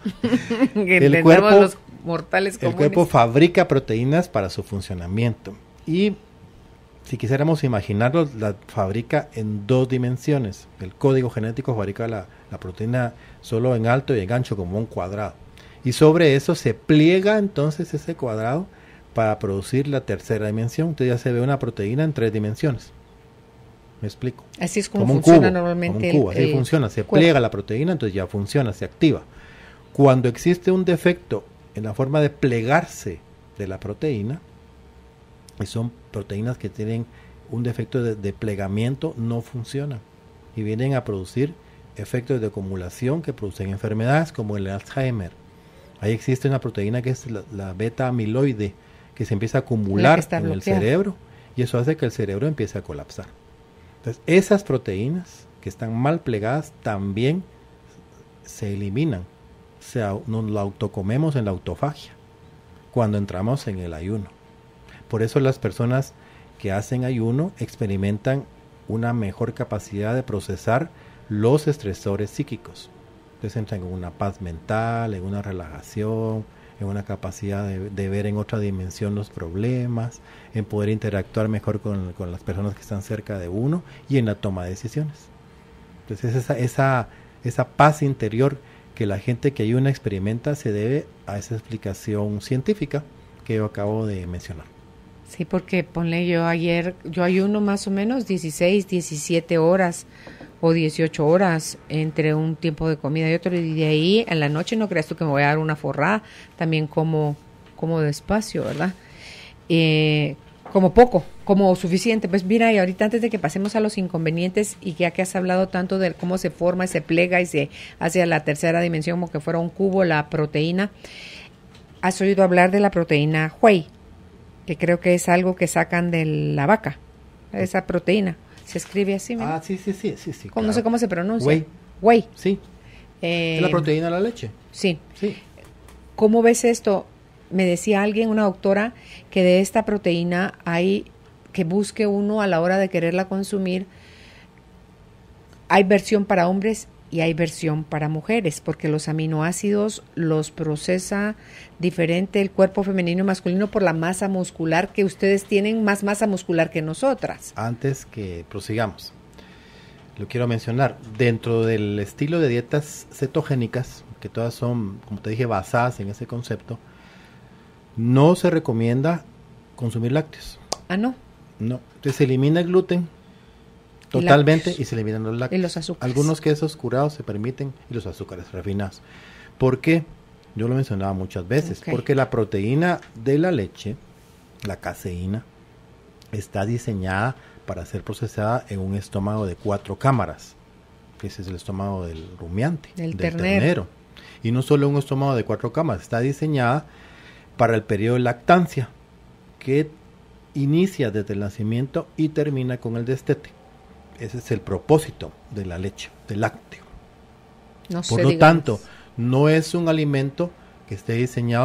el, cuerpo, los mortales el cuerpo fabrica proteínas para su funcionamiento, y si quisiéramos imaginarlo, la fabrica en dos dimensiones. El código genético fabrica la, la proteína solo en alto y en ancho, como un cuadrado. Y sobre eso se pliega entonces ese cuadrado para producir la tercera dimensión. Entonces ya se ve una proteína en tres dimensiones. ¿Me explico? Así es como, como funciona cubo, normalmente. Como un cubo, el, así el funciona. Se cuerpo. pliega la proteína, entonces ya funciona, se activa. Cuando existe un defecto en la forma de plegarse de la proteína, y son proteínas que tienen un defecto de, de plegamiento, no funcionan y vienen a producir efectos de acumulación que producen enfermedades como el Alzheimer. Ahí existe una proteína que es la, la beta amiloide, que se empieza a acumular en el cerebro, y eso hace que el cerebro empiece a colapsar. Entonces, esas proteínas que están mal plegadas también se eliminan, se, nos la autocomemos en la autofagia cuando entramos en el ayuno. Por eso las personas que hacen ayuno experimentan una mejor capacidad de procesar los estresores psíquicos. Entonces entran en una paz mental, en una relajación, en una capacidad de, de ver en otra dimensión los problemas, en poder interactuar mejor con, con las personas que están cerca de uno y en la toma de decisiones. Entonces esa, esa, esa paz interior que la gente que ayuna experimenta se debe a esa explicación científica que yo acabo de mencionar. Sí, porque ponle yo ayer, yo ayuno más o menos dieciséis, diecisiete horas o dieciocho horas entre un tiempo de comida y otro, y de ahí en la noche no creas tú que me voy a dar una forrada, también como, como despacio, ¿verdad? Eh, como poco, como suficiente. Pues mira, y ahorita antes de que pasemos a los inconvenientes, y ya que has hablado tanto de cómo se forma, se plega y se hace a la tercera dimensión como que fuera un cubo la proteína, ¿has oído hablar de la proteína whey? Que creo que es algo que sacan de la vaca, esa proteína. Se escribe así, ¿verdad? Ah, sí, sí, sí, sí, sí. Claro. No sé cómo se pronuncia. Whey. Whey. Sí. Eh, ¿Es la proteína de la leche? Sí. Sí. ¿Cómo ves esto? Me decía alguien, una doctora, que de esta proteína hay que busque uno a la hora de quererla consumir. Hay versión para hombres y hay versión para mujeres, porque los aminoácidos los procesa diferente el cuerpo femenino y masculino por la masa muscular, que ustedes tienen más masa muscular que nosotras. Antes que prosigamos, lo quiero mencionar, dentro del estilo de dietas cetogénicas, que todas son, como te dije, basadas en ese concepto, no se recomienda consumir lácteos. Ah, ¿no? No, entonces se elimina el gluten totalmente y, y se eliminan los lácteos. Y los azúcares. Algunos quesos curados se permiten y los azúcares refinados. ¿Por qué? Yo lo mencionaba muchas veces. Okay. Porque la proteína de la leche, la caseína, está diseñada para ser procesada en un estómago de cuatro cámaras. Ese es el estómago del rumiante, del, del ternero. ternero. Y no solo un estómago de cuatro cámaras, está diseñada para el periodo de lactancia, que inicia desde el nacimiento y termina con el destete. Ese es el propósito de la leche, del lácteo. No Por sé, lo digamos. tanto, no es un alimento que esté diseñado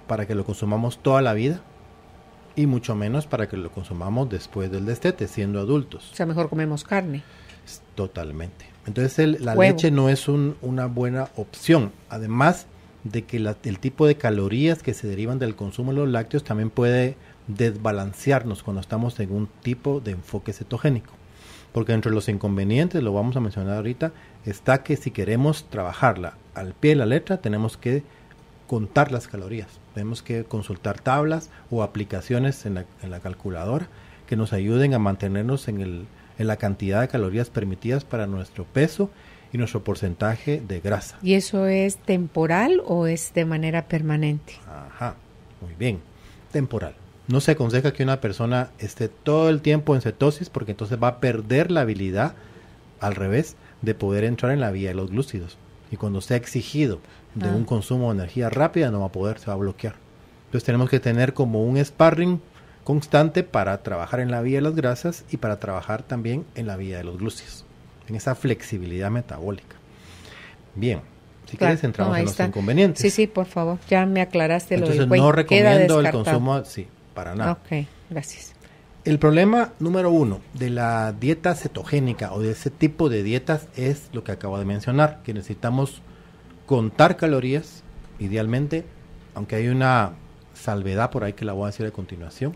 para que lo consumamos toda la vida y mucho menos para que lo consumamos después del destete, siendo adultos. O sea, mejor comemos carne. Totalmente. Entonces el, la Huevo. leche no es un, una buena opción. Además de que la, el tipo de calorías que se derivan del consumo de los lácteos también puede desbalancearnos cuando estamos en un tipo de enfoque cetogénico. Porque entre los inconvenientes, lo vamos a mencionar ahorita, está que si queremos trabajarla al pie de la letra, tenemos que contar las calorías. Tenemos que consultar tablas o aplicaciones en la, en la calculadora que nos ayuden a mantenernos en, el, en la cantidad de calorías permitidas para nuestro peso y nuestro porcentaje de grasa. ¿Y eso es temporal o es de manera permanente? Ajá, muy bien, temporal. No se aconseja que una persona esté todo el tiempo en cetosis porque entonces va a perder la habilidad, al revés, de poder entrar en la vía de los glúcidos. Y cuando sea exigido de ah. un consumo de energía rápida, no va a poder, se va a bloquear. Entonces tenemos que tener como un sparring constante para trabajar en la vía de las grasas y para trabajar también en la vía de los glúcidos, en esa flexibilidad metabólica. Bien. Si claro, quieres entramos no, en los está. inconvenientes. Sí, sí, por favor, ya me aclaraste. Entonces, lo del no recomiendo el consumo, sí, para nada. Ok, gracias. El problema número uno de la dieta cetogénica o de ese tipo de dietas es lo que acabo de mencionar, que necesitamos contar calorías, idealmente, aunque hay una salvedad por ahí que la voy a decir a continuación,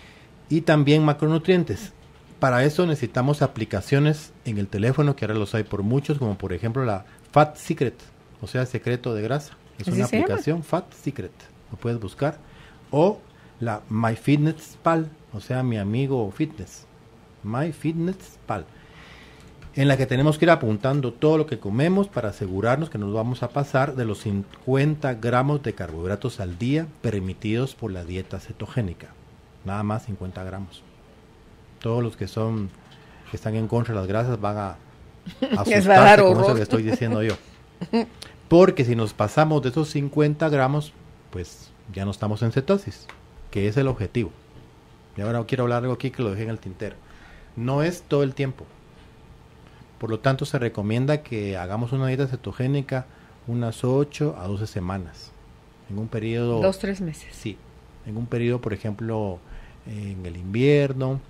y también macronutrientes. Para eso necesitamos aplicaciones en el teléfono, que ahora los hay por muchos, como por ejemplo la Fat Secret, o sea, secreto de grasa. Es una aplicación, Fat Secret, lo puedes buscar. O la MyFitnessPal, o sea, mi amigo fitness, MyFitnessPal, en la que tenemos que ir apuntando todo lo que comemos para asegurarnos que nos vamos a pasar de los cincuenta gramos de carbohidratos al día permitidos por la dieta cetogénica. Nada más cincuenta gramos. Todos los que son, que están en contra de las grasas van a asustarse con eso que estoy diciendo yo. Porque si nos pasamos de esos cincuenta gramos, pues ya no estamos en cetosis, que es el objetivo. Y ahora quiero hablar algo aquí que lo dejé en el tintero. No es todo el tiempo. Por lo tanto, se recomienda que hagamos una dieta cetogénica unas ocho a doce semanas. En un periodo... Dos, tres meses. Sí. En un periodo, por ejemplo, en el invierno,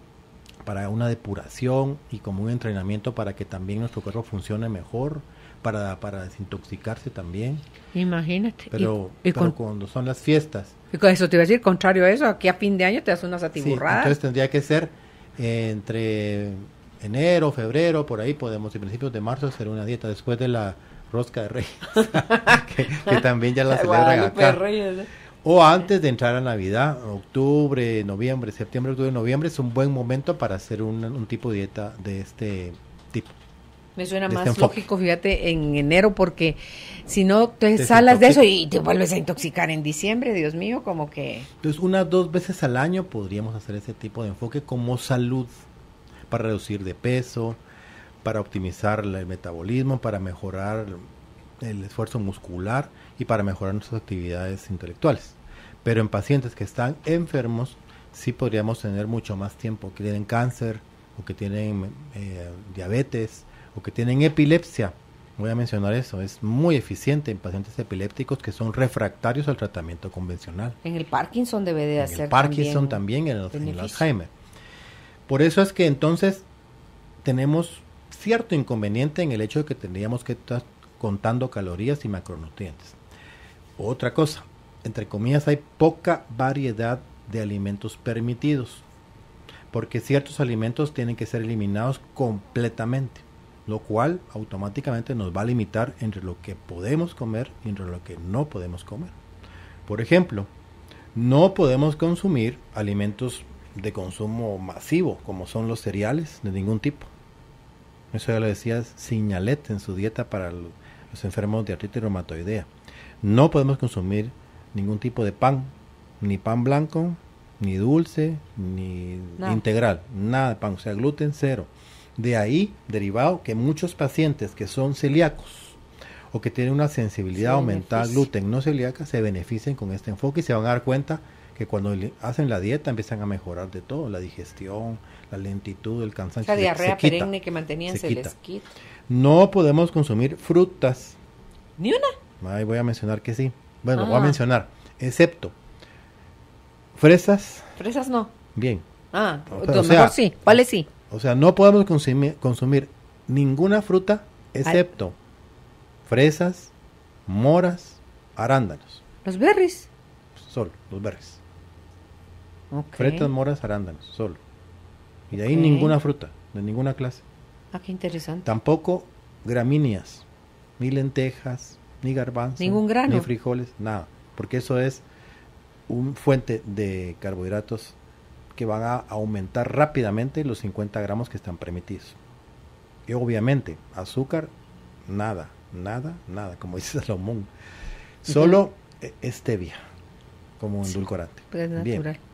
para una depuración y como un entrenamiento para que también nuestro cuerpo funcione mejor, para, para desintoxicarse también. Imagínate. Pero, y, y pero con, cuando son las fiestas. Y con eso te iba a decir, contrario a eso, aquí a fin de año te das unas atiburradas. Sí, entonces tendría que ser eh, entre enero, febrero, por ahí podemos, y principios de marzo, hacer una dieta después de la rosca de Reyes, que, que también ya la celebran acá. Reyes, ¿eh? O antes de entrar a Navidad, octubre, noviembre, septiembre, octubre, noviembre, es un buen momento para hacer un, un tipo de dieta de este tipo. Me suena más este lógico, fíjate, en enero, porque si no te salas de eso y te vuelves a intoxicar en diciembre, Dios mío, como que... Entonces, unas dos veces al año podríamos hacer ese tipo de enfoque como salud, para reducir de peso, para optimizar el metabolismo, para mejorar el esfuerzo muscular y para mejorar nuestras actividades intelectuales. Pero en pacientes que están enfermos, sí podríamos tener mucho más tiempo, que tienen cáncer, o que tienen eh, diabetes, o que tienen epilepsia. Voy a mencionar eso, es muy eficiente en pacientes epilépticos que son refractarios al tratamiento convencional. En el Parkinson debe de hacer En el Parkinson también, también en, el, en el Alzheimer. Por eso es que entonces tenemos cierto inconveniente en el hecho de que tendríamos que estar contando calorías y macronutrientes. Otra cosa, entre comillas, hay poca variedad de alimentos permitidos, porque ciertos alimentos tienen que ser eliminados completamente, lo cual automáticamente nos va a limitar entre lo que podemos comer y entre lo que no podemos comer. Por ejemplo, no podemos consumir alimentos de consumo masivo, como son los cereales de ningún tipo. Eso ya lo decía Signalet en su dieta para los enfermos de artritis reumatoidea. No podemos consumir ningún tipo de pan, ni pan blanco, ni dulce, ni no. integral, nada de pan, o sea, gluten cero. De ahí, derivado, que muchos pacientes que son celíacos o que tienen una sensibilidad aumentada al gluten no celíaca se beneficien con este enfoque y se van a dar cuenta que cuando hacen la dieta empiezan a mejorar de todo, la digestión, la lentitud, el cansancio. La diarrea se perenne quita, que mantenían se, se quita. les quita. No podemos consumir frutas. ¿Ni una? Ahí voy a mencionar que sí. Bueno, ah. voy a mencionar. excepto fresas. Fresas no. Bien. Ah, O lo sea, mejor sí. ¿Cuáles sí? O sea, no podemos consumir, consumir ninguna fruta excepto fresas, moras, arándanos. Los berries. Solo, los berries. Ok. Fresas, moras, arándanos, solo. Y de ahí Ok. ninguna fruta, de ninguna clase. Ah, qué interesante. Tampoco gramíneas, ni lentejas, ni garbanzos, Ningún grano. ni frijoles, nada. Porque eso es una fuente de carbohidratos que van a aumentar rápidamente los cincuenta gramos que están permitidos. Y obviamente, azúcar, nada, nada, nada, como dice Salomón. Solo uh-huh. stevia, como endulcorante. Pues es Bien. natural.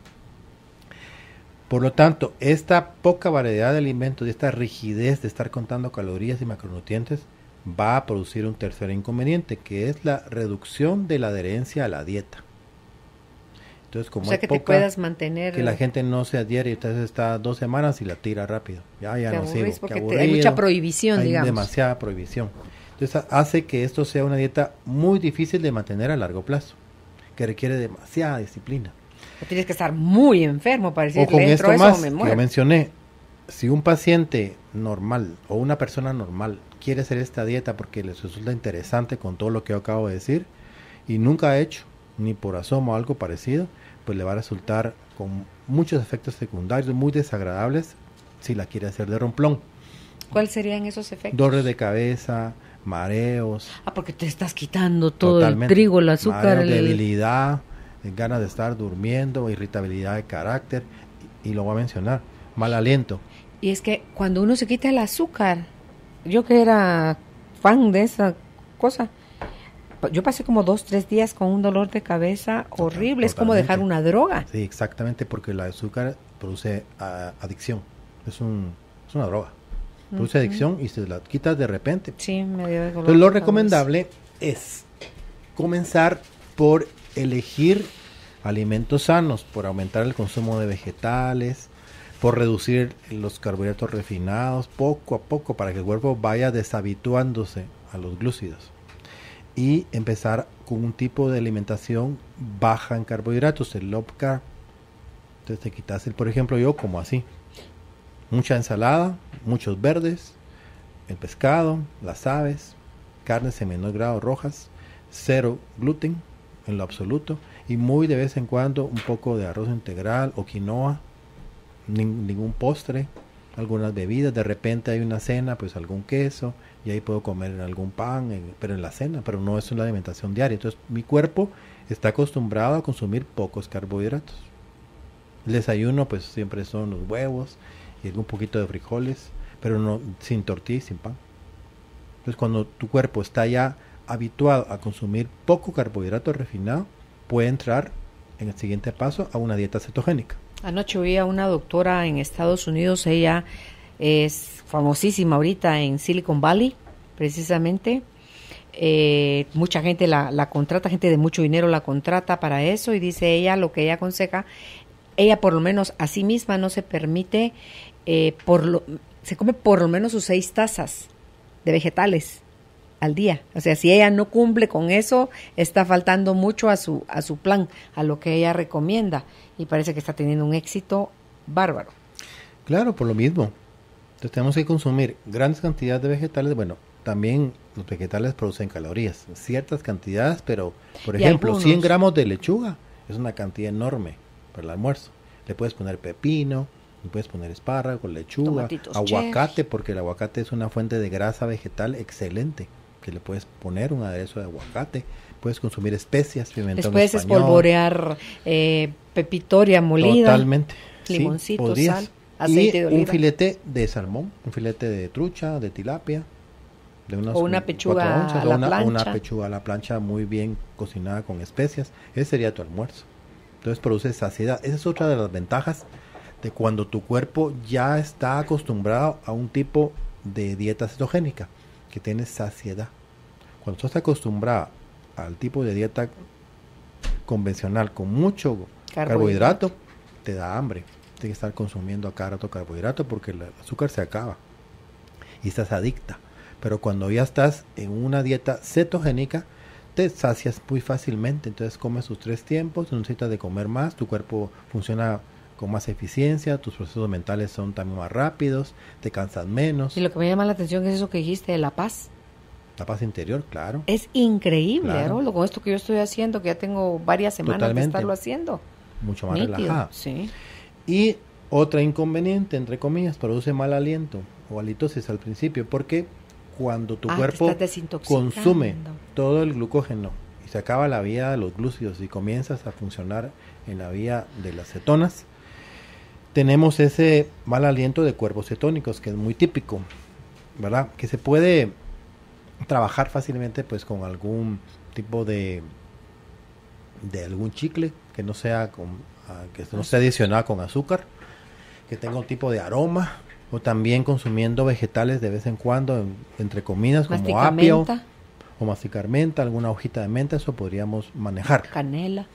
Por lo tanto, esta poca variedad de alimentos y esta rigidez de estar contando calorías y macronutrientes va a producir un tercer inconveniente, que es la reducción de la adherencia a la dieta. Entonces, como o sea, hay que poca, te puedas mantener... que la gente no se adhiere, entonces está dos semanas y la tira rápido. Ya, ya te no aburrís sigo. porque qué te- hay aburrido. mucha prohibición, Hay digamos. demasiada prohibición. Entonces ha- hace que esto sea una dieta muy difícil de mantener a largo plazo, que requiere demasiada disciplina. O tienes que estar muy enfermo para decir, O con le entro esto eso más o me que yo muero. mencioné, si un paciente normal o una persona normal quiere hacer esta dieta porque les resulta interesante con todo lo que yo acabo de decir y nunca ha hecho ni por asomo algo parecido, pues le va a resultar con muchos efectos secundarios muy desagradables si la quiere hacer de romplón. ¿Cuáles serían esos efectos? Dolores de cabeza, mareos, Ah, porque te estás quitando todo totalmente, el trigo, el azúcar, mareos, el... debilidad, ganas de estar durmiendo, irritabilidad de carácter y, y lo voy a mencionar, mal aliento. Y es que cuando uno se quita el azúcar, yo que era fan de esa cosa, yo pasé como dos, tres días con un dolor de cabeza Total, horrible, es como totalmente. dejar una droga. Sí, exactamente, porque el azúcar produce uh, adicción, es, un, es una droga, produce Ujú. adicción y se la quitas de repente. Sí, me dio dolor Entonces lo de cabeza. recomendable es comenzar por elegir alimentos sanos, por aumentar el consumo de vegetales, por reducir los carbohidratos refinados poco a poco para que el cuerpo vaya deshabituándose a los glúcidos y empezar con un tipo de alimentación baja en carbohidratos, el low carb. Entonces te quitas el, por ejemplo, yo como así, mucha ensalada, muchos verdes, el pescado, las aves, carnes en menor grado rojas, cero gluten en lo absoluto y muy de vez en cuando un poco de arroz integral o quinoa, nin- ningún postre, algunas bebidas, de repente hay una cena, pues algún queso y ahí puedo comer algún pan, en- pero en la cena, pero no es una alimentación diaria. Entonces mi cuerpo está acostumbrado a consumir pocos carbohidratos. El desayuno pues siempre son los huevos y algún poquito de frijoles, pero no sin tortilla y sin pan. Entonces cuando tu cuerpo está ya habituado a consumir poco carbohidrato refinado, puede entrar en el siguiente paso a una dieta cetogénica. Anoche oí a una doctora en Estados Unidos, ella es famosísima ahorita en Silicon Valley, precisamente. Eh, mucha gente la, la contrata, gente de mucho dinero la contrata para eso y dice ella, lo que ella aconseja, ella por lo menos a sí misma no se permite, eh, por lo, se come por lo menos sus seis tazas de vegetales al día. O sea, si ella no cumple con eso, está faltando mucho a su a su plan, a lo que ella recomienda. Y parece que está teniendo un éxito bárbaro. Claro, por lo mismo. Entonces tenemos que consumir grandes cantidades de vegetales. Bueno, también los vegetales producen calorías, ciertas cantidades, pero por Y ejemplo, algunos. cien gramos de lechuga es una cantidad enorme para el almuerzo. Le puedes poner pepino, le puedes poner espárrago, lechuga, Tomatitos aguacate, cherry. porque el aguacate es una fuente de grasa vegetal excelente, que le puedes poner un aderezo de aguacate, puedes consumir especias, pimentón Les puedes español. espolvorear eh, pepitoria molida, Totalmente. Sí, limoncito, podrías. sal, aceite y de oliva. un filete de salmón, un filete de trucha, de tilapia, de unas O una cuatro pechuga onzas, a o la una, plancha. una pechuga a la plancha muy bien cocinada con especias. Ese sería tu almuerzo. Entonces produce saciedad. Esa es otra de las ventajas de cuando tu cuerpo ya está acostumbrado a un tipo de dieta cetogénica, que tienes saciedad. Cuando tú estás acostumbrado al tipo de dieta convencional con mucho carbohidrato, te da hambre. Tienes que estar consumiendo a cada rato carbohidrato porque el azúcar se acaba y estás adicta. Pero cuando ya estás en una dieta cetogénica, te sacias muy fácilmente, entonces comes tus tres tiempos, no necesitas de comer más, tu cuerpo funciona con más eficiencia, tus procesos mentales son también más rápidos, te cansas menos. Y lo que me llama la atención es eso que dijiste de la paz. La paz interior, claro. Es increíble, Claro. Haroldo, con esto que yo estoy haciendo, que ya tengo varias semanas Totalmente. de estarlo haciendo. Mucho más Nítido, relajada. sí. Y otra inconveniente, entre comillas, produce mal aliento o halitosis al principio, porque cuando tu Ah, te cuerpo estás desintoxicando. consume todo el glucógeno y se acaba la vía de los glúcidos y comienzas a funcionar en la vía de las cetonas, tenemos ese mal aliento de cuerpos cetónicos, que es muy típico, ¿verdad? Que se puede trabajar fácilmente pues con algún tipo de de algún chicle que no sea con uh, que no esté adicionado con azúcar, que tenga un tipo de aroma, o también consumiendo vegetales de vez en cuando en, entre comidas como Mastica apio menta, o masticar menta, alguna hojita de menta, eso podríamos manejar. canela.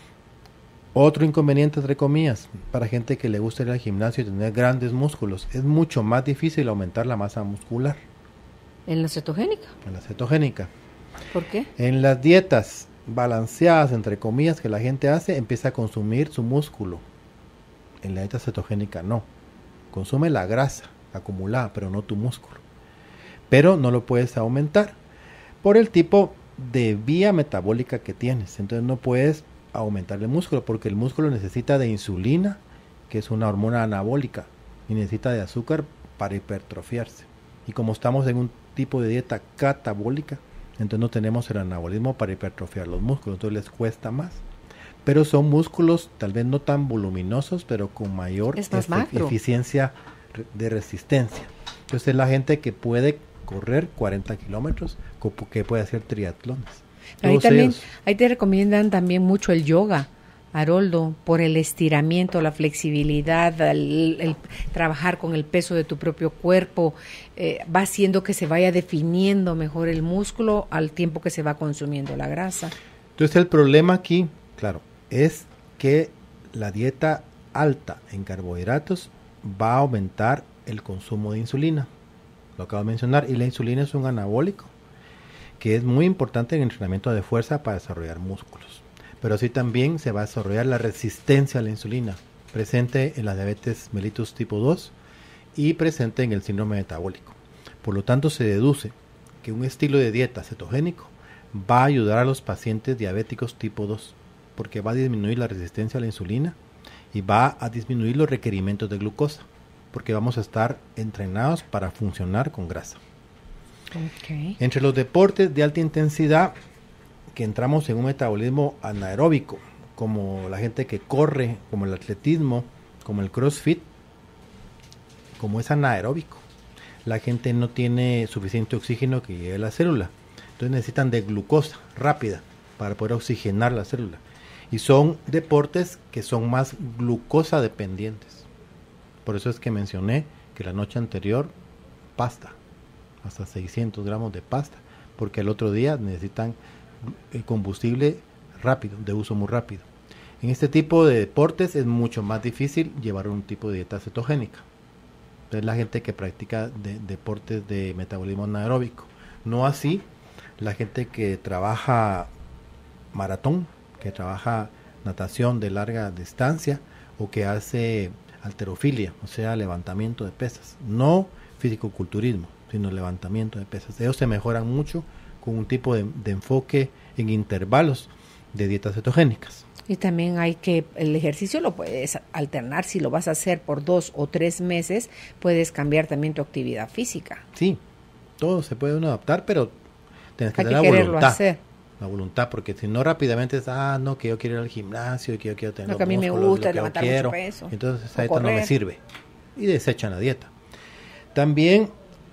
Otro inconveniente, entre comillas, para gente que le gusta ir al gimnasio y tener grandes músculos, es mucho más difícil aumentar la masa muscular En la cetogénica. en la cetogénica. ¿Por qué? En las dietas balanceadas, entre comillas, que la gente hace, empieza a consumir su músculo. En la dieta cetogénica no. Consume la grasa acumulada, pero no tu músculo. Pero no lo puedes aumentar por el tipo de vía metabólica que tienes. Entonces no puedes aumentar el músculo porque el músculo necesita de insulina, que es una hormona anabólica, y necesita de azúcar para hipertrofiarse. Y como estamos en un tipo de dieta catabólica, entonces no tenemos el anabolismo para hipertrofiar los músculos, entonces les cuesta más. Pero son músculos tal vez no tan voluminosos, pero con mayor Es más efe- macro. eficiencia re- de resistencia. Entonces es la gente que puede correr cuarenta kilómetros, co- que puede hacer triatlones. Ahí Todos también, ellos. ahí te recomiendan también mucho el yoga, Haroldo, por el estiramiento, la flexibilidad, el, el trabajar con el peso de tu propio cuerpo, eh, va haciendo que se vaya definiendo mejor el músculo al tiempo que se va consumiendo la grasa. Entonces el problema aquí, claro, es que la dieta alta en carbohidratos va a aumentar el consumo de insulina. Lo acabo de mencionar, y la insulina es un anabólico que es muy importante en el entrenamiento de fuerza para desarrollar músculos. Pero así también se va a desarrollar la resistencia a la insulina, presente en la diabetes mellitus tipo dos y presente en el síndrome metabólico. Por lo tanto, se deduce que un estilo de dieta cetogénico va a ayudar a los pacientes diabéticos tipo dos, porque va a disminuir la resistencia a la insulina y va a disminuir los requerimientos de glucosa, porque vamos a estar entrenados para funcionar con grasa. Okay. Entre los deportes de alta intensidad, que entramos en un metabolismo anaeróbico, como la gente que corre, como el atletismo, como el crossfit, como es anaeróbico, la gente no tiene suficiente oxígeno que llegue a la célula, entonces necesitan de glucosa rápida para poder oxigenar la célula, y son deportes que son más glucosa dependientes. Por eso es que mencioné que la noche anterior pasta, hasta seiscientos gramos de pasta, porque el otro día necesitan el combustible rápido, de uso muy rápido. En este tipo de deportes es mucho más difícil llevar un tipo de dieta cetogénica. Entonces la gente que practica de, deportes de metabolismo anaeróbico. No así la gente que trabaja maratón, que trabaja natación de larga distancia o que hace halterofilia, o sea, levantamiento de pesas. No fisicoculturismo, sino levantamiento de pesas. Ellos se mejoran mucho con un tipo de, de enfoque en intervalos de dietas cetogénicas. Y también hay que, el ejercicio lo puedes alternar, si lo vas a hacer por dos o tres meses, puedes cambiar también tu actividad física. Sí, todo se puede uno adaptar, pero tienes que Hay tener que la quererlo voluntad. hacer. La voluntad, porque si no rápidamente es, ah, no, que yo quiero ir al gimnasio, que yo quiero tener Lo los que a mí me músculos, gusta lo es que yo levantar mucho quiero. peso, Entonces esa o dieta no me correr. sirve. Y desechan la dieta. También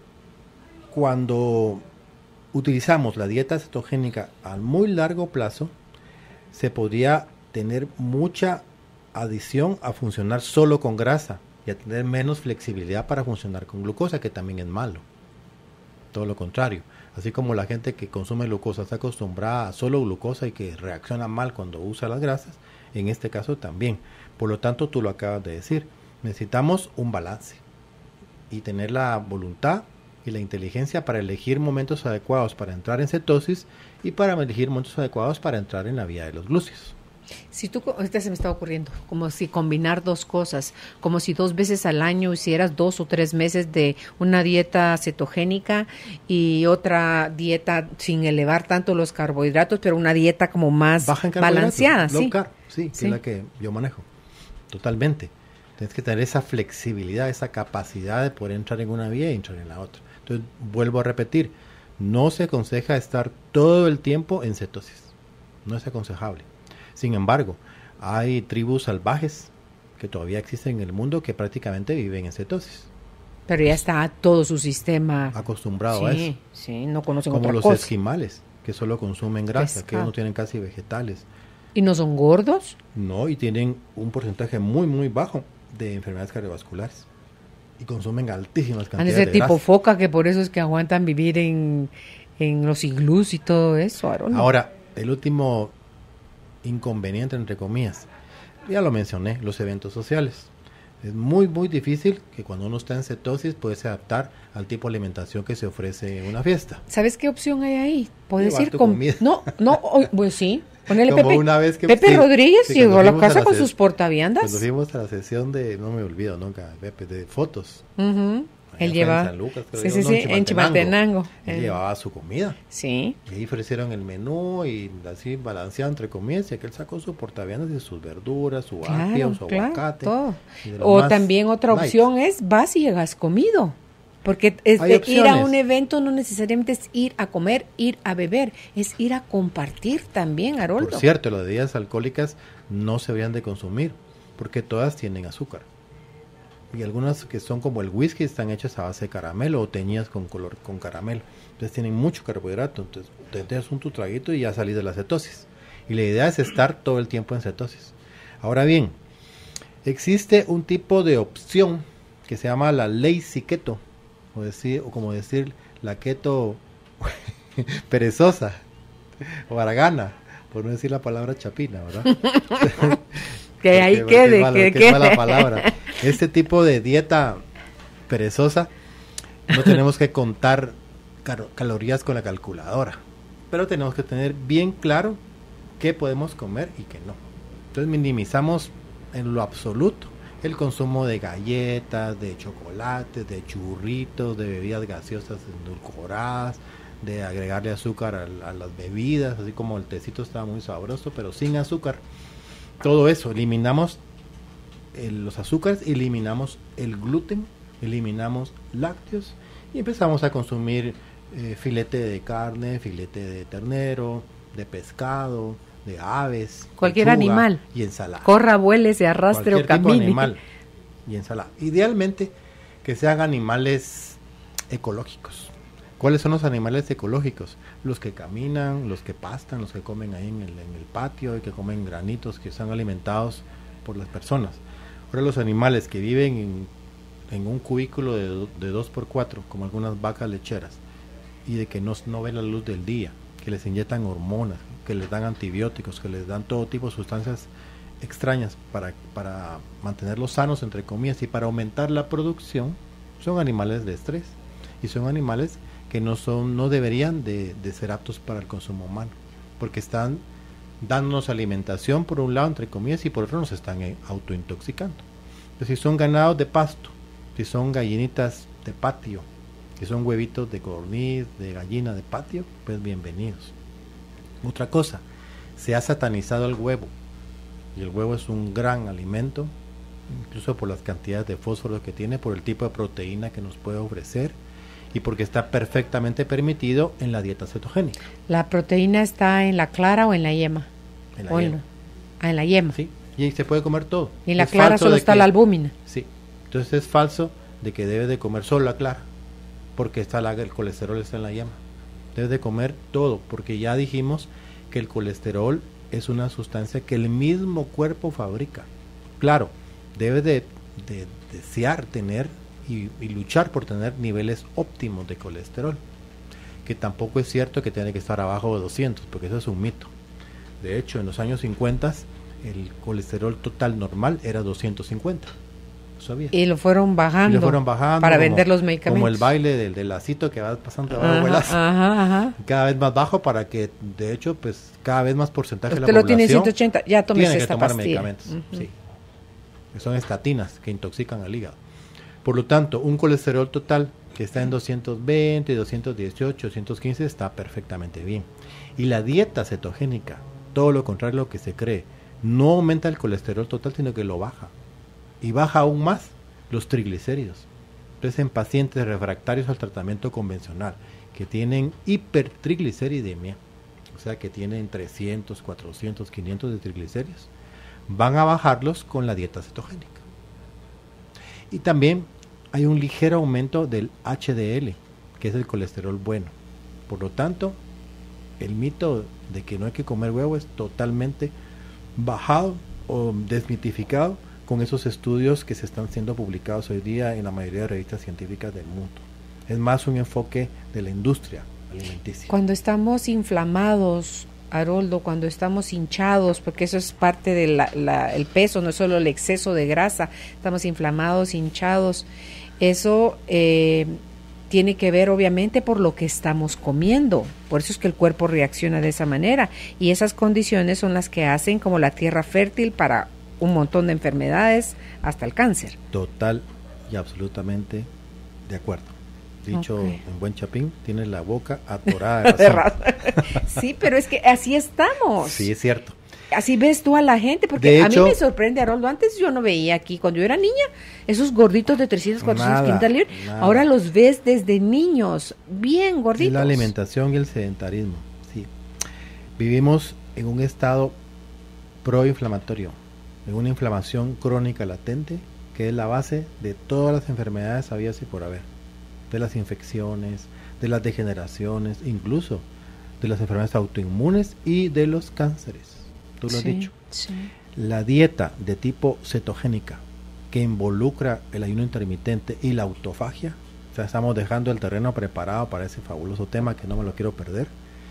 cuando utilizamos la dieta cetogénica a muy largo plazo, se podría tener mucha adición a funcionar solo con grasa y a tener menos flexibilidad para funcionar con glucosa, que también es malo. Todo lo contrario. Así como la gente que consume glucosa está acostumbrada a solo glucosa y que reacciona mal cuando usa las grasas, en este caso también. Por lo tanto, tú lo acabas de decir, necesitamos un balance y tener la voluntad y la inteligencia para elegir momentos adecuados para entrar en cetosis y para elegir momentos adecuados para entrar en la vía de los glúteos. Si tú, ahorita se me está ocurriendo, como si combinar dos cosas, como si dos veces al año hicieras dos o tres meses de una dieta cetogénica y otra dieta sin elevar tanto los carbohidratos, pero una dieta como más balanceada. Low ¿sí? carb, sí, que sí. es la que yo manejo, totalmente. Tienes que tener esa flexibilidad, esa capacidad de poder entrar en una vía y entrar en la otra. Entonces, vuelvo a repetir, no se aconseja estar todo el tiempo en cetosis, no es aconsejable. Sin embargo, hay tribus salvajes que todavía existen en el mundo que prácticamente viven en cetosis. Pero ya está todo su sistema acostumbrado sí, a eso. Sí, no conocen como otra los cosa. esquimales, que solo consumen grasa, Pescado. que no tienen casi vegetales. ¿Y no son gordos? No, y tienen un porcentaje muy, muy bajo de enfermedades cardiovasculares. Y consumen altísimas Han de cantidades ser de tipo grasa. foca, que por eso es que aguantan vivir en, en los iglús y todo eso. Aaron. Ahora, el último inconveniente, entre comillas, ya lo mencioné, los eventos sociales. Es muy, muy difícil que cuando uno está en cetosis puedes adaptar al tipo de alimentación que se ofrece en una fiesta. ¿Sabes qué opción hay ahí? Puedes Llevar ir tu con... comida. No, no, o- pues sí. Ponele Como Pepe. una vez que- Pepe sí, Rodríguez sí, llegó cuando a la fuimos a casa la con ses- sus portaviandas. Cuando fuimos a la sesión de, no me olvido nunca, Pepe, de fotos. Ujú. Allá Él fue llevaba... en San Lucas, creo sí, yo, sí, no, sí, en en Chimaltenango. Chimaltenango. Él Eh, llevaba su comida. Sí. Y ahí ofrecieron el menú y así balanceado entre comidas y aquel sacó su portaviandas y sus verduras, su apio, Claro, su claro, aguacate. todo. y de lo O más también otra light. opción es vas y llegas comido. Porque es Hay de ir a opciones. un evento no necesariamente es ir a comer, ir a beber, es ir a compartir también, Haroldo. Por cierto, las bebidas alcohólicas no se deberían de consumir porque todas tienen azúcar. Y algunas que son como el whisky están hechas a base de caramelo o teñidas con color con caramelo. Entonces tienen mucho carbohidrato. Entonces te dejas un tu traguito y ya salís de la cetosis. Y la idea es estar todo el tiempo en cetosis. Ahora bien, existe un tipo de opción que se llama la lazy keto, o decir, o como decir la keto perezosa o aragana, por no decir la palabra chapina, ¿verdad? Que ahí Porque- quede, porque es mala- que porque es mala quede. palabra. Este tipo de dieta perezosa no tenemos que contar car- calorías con la calculadora, pero tenemos que tener bien claro qué podemos comer y qué no. Entonces minimizamos en lo absoluto el consumo de galletas, de chocolates, de churritos, de bebidas gaseosas endulcoradas, de agregarle azúcar a, a las bebidas, así como el tecito estaba muy sabroso, pero sin azúcar. Todo eso, eliminamos el- los azúcares, eliminamos el gluten, eliminamos lácteos y empezamos a consumir eh, filete de carne, filete de ternero, de pescado, de aves, Cualquier lechuga animal. y ensalada. Corra, vuele, se arrastre o Cualquier tipo de camine. animal y ensalada. Idealmente que sean animales ecológicos. ¿Cuáles son los animales ecológicos? Los que caminan, los que pastan, los que comen ahí en el, en el patio y que comen granitos que están alimentados por las personas. Ahora los animales que viven en, en un cubículo de, do- de dos por cuatro, como algunas vacas lecheras, y de que no, no ven la luz del día, que les inyectan hormonas, que les dan antibióticos, que les dan todo tipo de sustancias extrañas para, para mantenerlos sanos, entre comillas, y para aumentar la producción, son animales de estrés. Y son animales que no son, no deberían de, de ser aptos para el consumo humano, porque están dándonos alimentación por un lado, entre comillas, y por otro nos están eh, autointoxicando. Entonces, si son ganados de pasto, si son gallinitas de patio, si son huevitos de codorniz, de gallina de patio, pues bienvenidos. Otra cosa, se ha satanizado el huevo, y el huevo es un gran alimento, incluso por las cantidades de fósforo que tiene, por el tipo de proteína que nos puede ofrecer, y porque está perfectamente permitido en la dieta cetogénica. ¿La proteína está en la clara o en la yema? En la O en yema. la- ah, en la yema. Sí, y ahí se puede comer todo. Y en la Es clara falso solo de está que- la albúmina. Sí, entonces es falso de que debes de comer solo la clara, porque está la, el colesterol está en la yema. Debes de comer todo, porque ya dijimos que el colesterol es una sustancia que el mismo cuerpo fabrica. Claro, debes de, de desear tener y, y luchar por tener niveles óptimos de colesterol, que tampoco es cierto que tiene que estar abajo de doscientos, porque eso es un mito. De hecho, en los años cincuenta el colesterol total normal era doscientos cincuenta. sabía. Y lo fueron bajando, y lo fueron bajando para como, vender los medicamentos. Como el baile del, del lacito que va pasando abajo el lazo. Ajá, ajá. Cada vez más bajo para que, de hecho, pues cada vez más porcentaje Usted de la lo tiene población ciento ochenta, ya tómese tiene que esta tomar pastilla. medicamentos. Uh-huh. Sí. Que son estatinas que intoxican al hígado. Por lo tanto, un colesterol total que está en doscientos veinte, doscientos dieciocho, doscientos quince está perfectamente bien. Y la dieta cetogénica, todo lo contrario a lo que se cree, no aumenta el colesterol total, sino que lo baja. Y baja aún más los triglicéridos. Entonces, en pacientes refractarios al tratamiento convencional que tienen hipertrigliceridemia, o sea que tienen trescientos, cuatrocientos, quinientos de triglicéridos, van a bajarlos con la dieta cetogénica. Y también hay un ligero aumento del H D L, que es el colesterol bueno. Por lo tanto, el mito de que no hay que comer huevo es totalmente bajado o desmitificado con esos estudios que se están siendo publicados hoy día en la mayoría de revistas científicas del mundo. Es más un enfoque de la industria alimenticia. Cuando estamos inflamados, Haroldo, cuando estamos hinchados, porque eso es parte del de peso, no es solo el exceso de grasa, estamos inflamados, hinchados, eso eh, tiene que ver obviamente por lo que estamos comiendo, por eso es que el cuerpo reacciona de esa manera, y esas condiciones son las que hacen como la tierra fértil para un montón de enfermedades, hasta el cáncer. Total y absolutamente de acuerdo. Dicho okay. En buen chapín, tienes la boca atorada de razón. Sí, pero es que así estamos. Sí, es cierto. Así ves tú a la gente, porque de a hecho, mí me sorprende, Haroldo, antes yo no veía aquí, cuando yo era niña, esos gorditos de trescientos, cuatrocientos, quinientos libras, ahora los ves desde niños, bien gorditos. La alimentación y el sedentarismo, sí. Vivimos en un estado proinflamatorio, en una inflamación crónica latente, que es la base de todas las enfermedades habidas y por haber, de las infecciones, de las degeneraciones, incluso de las enfermedades autoinmunes y de los cánceres. Tú lo sí, has dicho. Sí. La dieta de tipo cetogénica, que involucra el ayuno intermitente y la autofagia, o sea, estamos dejando el terreno preparado para ese fabuloso tema que no me lo quiero perder,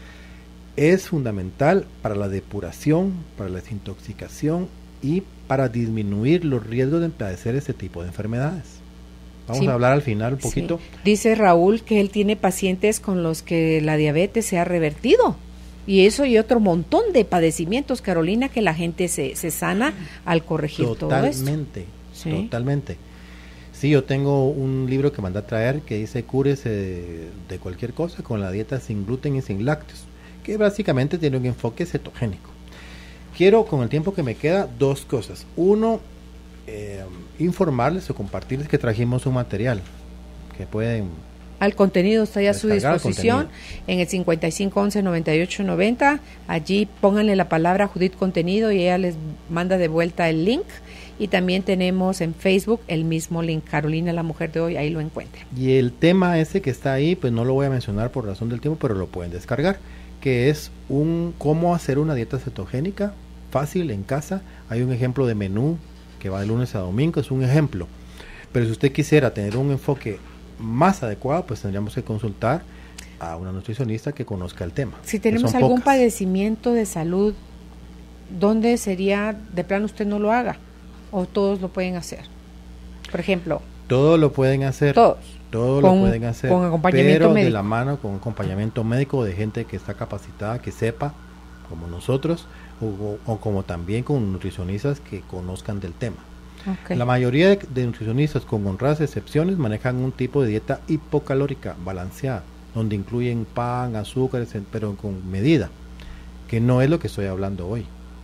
es fundamental para la depuración, para la desintoxicación y para disminuir los riesgos de padecer ese tipo de enfermedades. Vamos sí. a hablar al final un poquito. Sí. Dice Raúl que él tiene pacientes con los que la diabetes se ha revertido. Y eso y otro montón de padecimientos, Carolina, que la gente se, se sana al corregir totalmente, todo Totalmente, ¿Sí? totalmente. Sí, yo tengo un libro que mandé a traer que dice cúrese de, de cualquier cosa con la dieta sin gluten y sin lácteos, que básicamente tiene un enfoque cetogénico. Quiero, con el tiempo que me queda, dos cosas. Uno, eh, informarles o compartirles que trajimos un material que pueden... Al contenido está ya a su disposición en el cincuenta y cinco once noventa y ocho noventa. Allí pónganle la palabra Judith Contenido y ella les manda de vuelta el link. Y también tenemos en Facebook el mismo link, Carolina la Mujer de Hoy, ahí lo encuentran. Y el tema ese que está ahí, pues no lo voy a mencionar por razón del tiempo, pero lo pueden descargar, que es un cómo hacer una dieta cetogénica fácil en casa. Hay un ejemplo de menú que va de lunes a domingo, es un ejemplo. Pero si usted quisiera tener un enfoque más adecuado, pues tendríamos que consultar a una nutricionista que conozca el tema. Si tenemos algún pocas. padecimiento de salud, ¿dónde sería de plano usted no lo haga? ¿O todos lo pueden hacer? Por ejemplo. Todos lo pueden hacer. Todos. Todos con, lo pueden hacer. Con acompañamiento pero médico. de la mano con acompañamiento médico de gente que está capacitada, que sepa, como nosotros, o, o, o como también con nutricionistas que conozcan del tema. Okay. La mayoría de, de nutricionistas, con honradas excepciones, manejan un tipo de dieta hipocalórica, balanceada, donde incluyen pan, azúcares, pero con medida, que no es lo que estoy hablando hoy.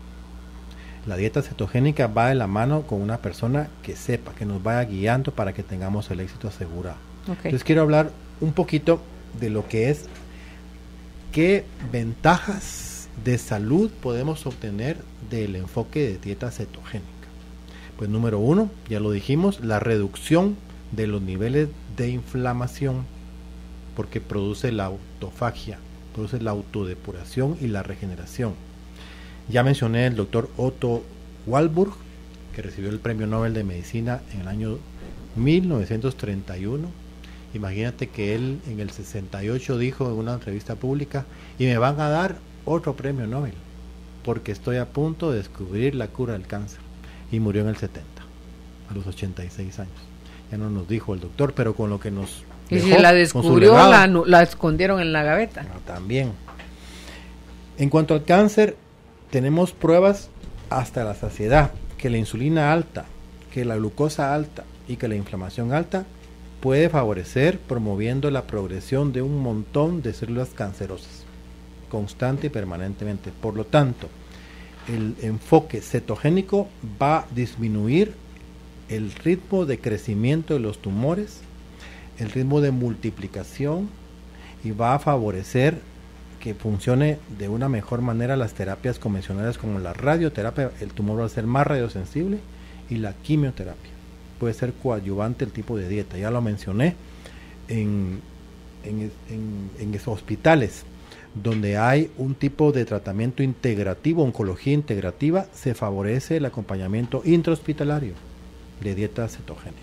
La dieta cetogénica va de la mano con una persona que sepa, que nos vaya guiando para que tengamos el éxito asegurado. Okay. Entonces quiero hablar un poquito de lo que es, qué ventajas de salud podemos obtener del enfoque de dieta cetogénica. Pues número uno, ya lo dijimos, la reducción de los niveles de inflamación, porque produce la autofagia, produce la autodepuración y la regeneración. Ya mencioné el doctor Otto Warburg, que recibió el premio Nobel de Medicina en el año mil novecientos treinta y uno. Imagínate que él en el sesenta y ocho dijo en una entrevista pública, y me van a dar otro premio Nobel, porque estoy a punto de descubrir la cura del cáncer. Y murió en el setenta. a los ochenta y seis años. Ya no nos dijo el doctor, pero con lo que nos y dejó, si la descubrió, la, la escondieron en la gaveta. No, también. En cuanto al cáncer, tenemos pruebas hasta la saciedad que la insulina alta, que la glucosa alta y que la inflamación alta puede favorecer promoviendo la progresión de un montón de células cancerosas, constante y permanentemente. Por lo tanto, el enfoque cetogénico va a disminuir el ritmo de crecimiento de los tumores, el ritmo de multiplicación, y va a favorecer que funcione de una mejor manera las terapias convencionales como la radioterapia. El tumor va a ser más radiosensible, y la quimioterapia puede ser coadyuvante el tipo de dieta. Ya lo mencioné, en, en, en, en esos hospitales donde hay un tipo de tratamiento integrativo, oncología integrativa, se favorece el acompañamiento intrahospitalario de dietas cetogénicas.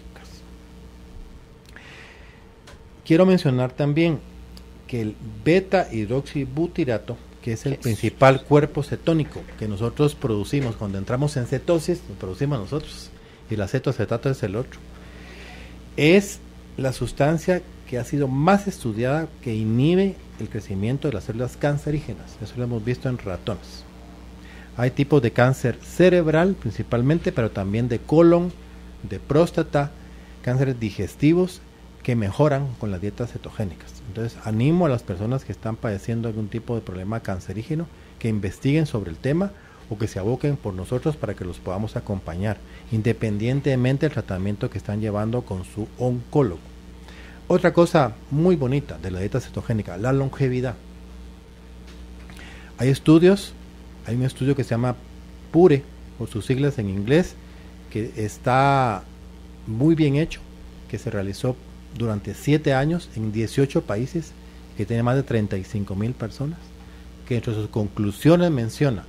Quiero mencionar también que el beta hidroxibutirato, que es el principal cuerpo cetónico que nosotros producimos cuando entramos en cetosis, lo producimos nosotros, y el acetoacetato es el otro, es la sustancia que ha sido más estudiada que inhibe el crecimiento de las células cancerígenas. Eso lo hemos visto en ratones. Hay tipos de cáncer cerebral principalmente, pero también de colon, de próstata, cánceres digestivos que mejoran con las dietas cetogénicas. Entonces animo a las personas que están padeciendo algún tipo de problema cancerígeno que investiguen sobre el tema o que se aboquen por nosotros para que los podamos acompañar, independientemente del tratamiento que están llevando con su oncólogo. Otra cosa muy bonita de la dieta cetogénica, la longevidad. Hay estudios, hay un estudio que se llama PURE, por sus siglas en inglés, que está muy bien hecho, que se realizó durante siete años en dieciocho países, que tiene más de treinta y cinco mil personas, que entre sus conclusiones menciona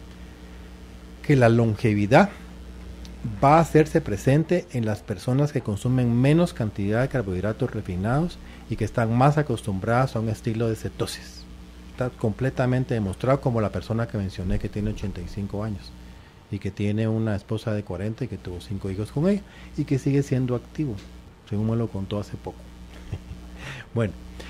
que la longevidad va a hacerse presente en las personas que consumen menos cantidad de carbohidratos refinados y que están más acostumbradas a un estilo de cetosis. Está completamente demostrado, como la persona que mencioné que tiene ochenta y cinco años y que tiene una esposa de cuarenta y que tuvo cinco hijos con ella y que sigue siendo activo, según me lo contó hace poco. Bueno,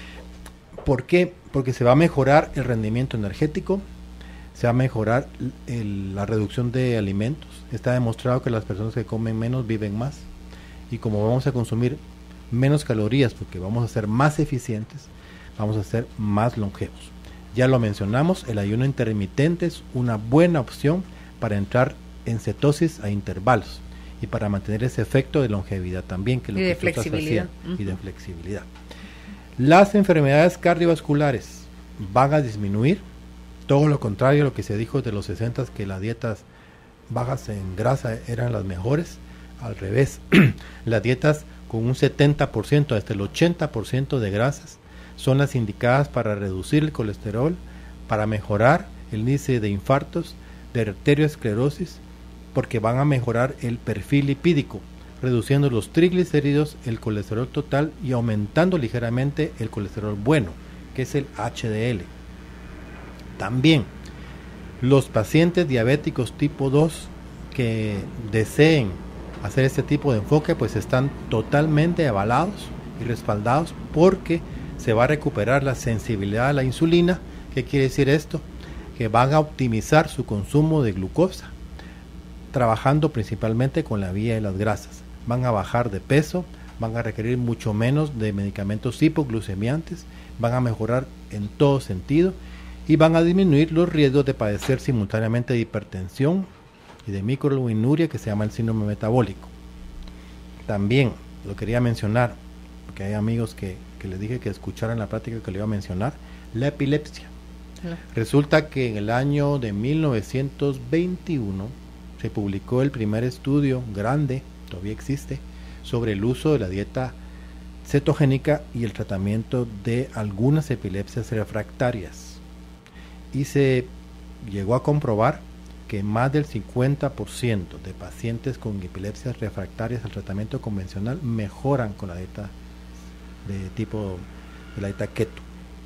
¿por qué? Porque se va a mejorar el rendimiento energético, se va a mejorar el, la reducción de alimentos. Está demostrado que las personas que comen menos viven más, y como vamos a consumir menos calorías porque vamos a ser más eficientes, vamos a ser más longevos. Ya lo mencionamos, el ayuno intermitente es una buena opción para entrar en cetosis a intervalos y para mantener ese efecto de longevidad también, que es lo y que de tú estás flexibilidad. haciendo, uh-huh. y de flexibilidad. Las enfermedades cardiovasculares van a disminuir, todo lo contrario a lo que se dijo de los sesenta, que las dietas bajas en grasa eran las mejores. Al revés, las dietas con un setenta por ciento hasta el ochenta por ciento de grasas son las indicadas para reducir el colesterol, para mejorar el índice de infartos, de arteriosclerosis, porque van a mejorar el perfil lipídico, reduciendo los triglicéridos, el colesterol total y aumentando ligeramente el colesterol bueno, que es el H D L. También los pacientes diabéticos tipo dos que deseen hacer este tipo de enfoque, pues están totalmente avalados y respaldados, porque se va a recuperar la sensibilidad a la insulina. ¿Qué quiere decir esto? Que van a optimizar su consumo de glucosa, trabajando principalmente con la vía de las grasas. Van a bajar de peso, van a requerir mucho menos de medicamentos hipoglucemiantes, van a mejorar en todo sentido y van a disminuir los riesgos de padecer simultáneamente de hipertensión y de microalbuminuria, que se llama el síndrome metabólico. También lo quería mencionar, porque hay amigos que, que les dije que escucharan la práctica que le iba a mencionar, la epilepsia. No. Resulta que en el año de mil novecientos veintiuno se publicó el primer estudio grande, todavía existe, sobre el uso de la dieta cetogénica y el tratamiento de algunas epilepsias refractarias. Y se llegó a comprobar que más del cincuenta por ciento de pacientes con epilepsias refractarias al tratamiento convencional mejoran con la dieta de tipo de la dieta keto.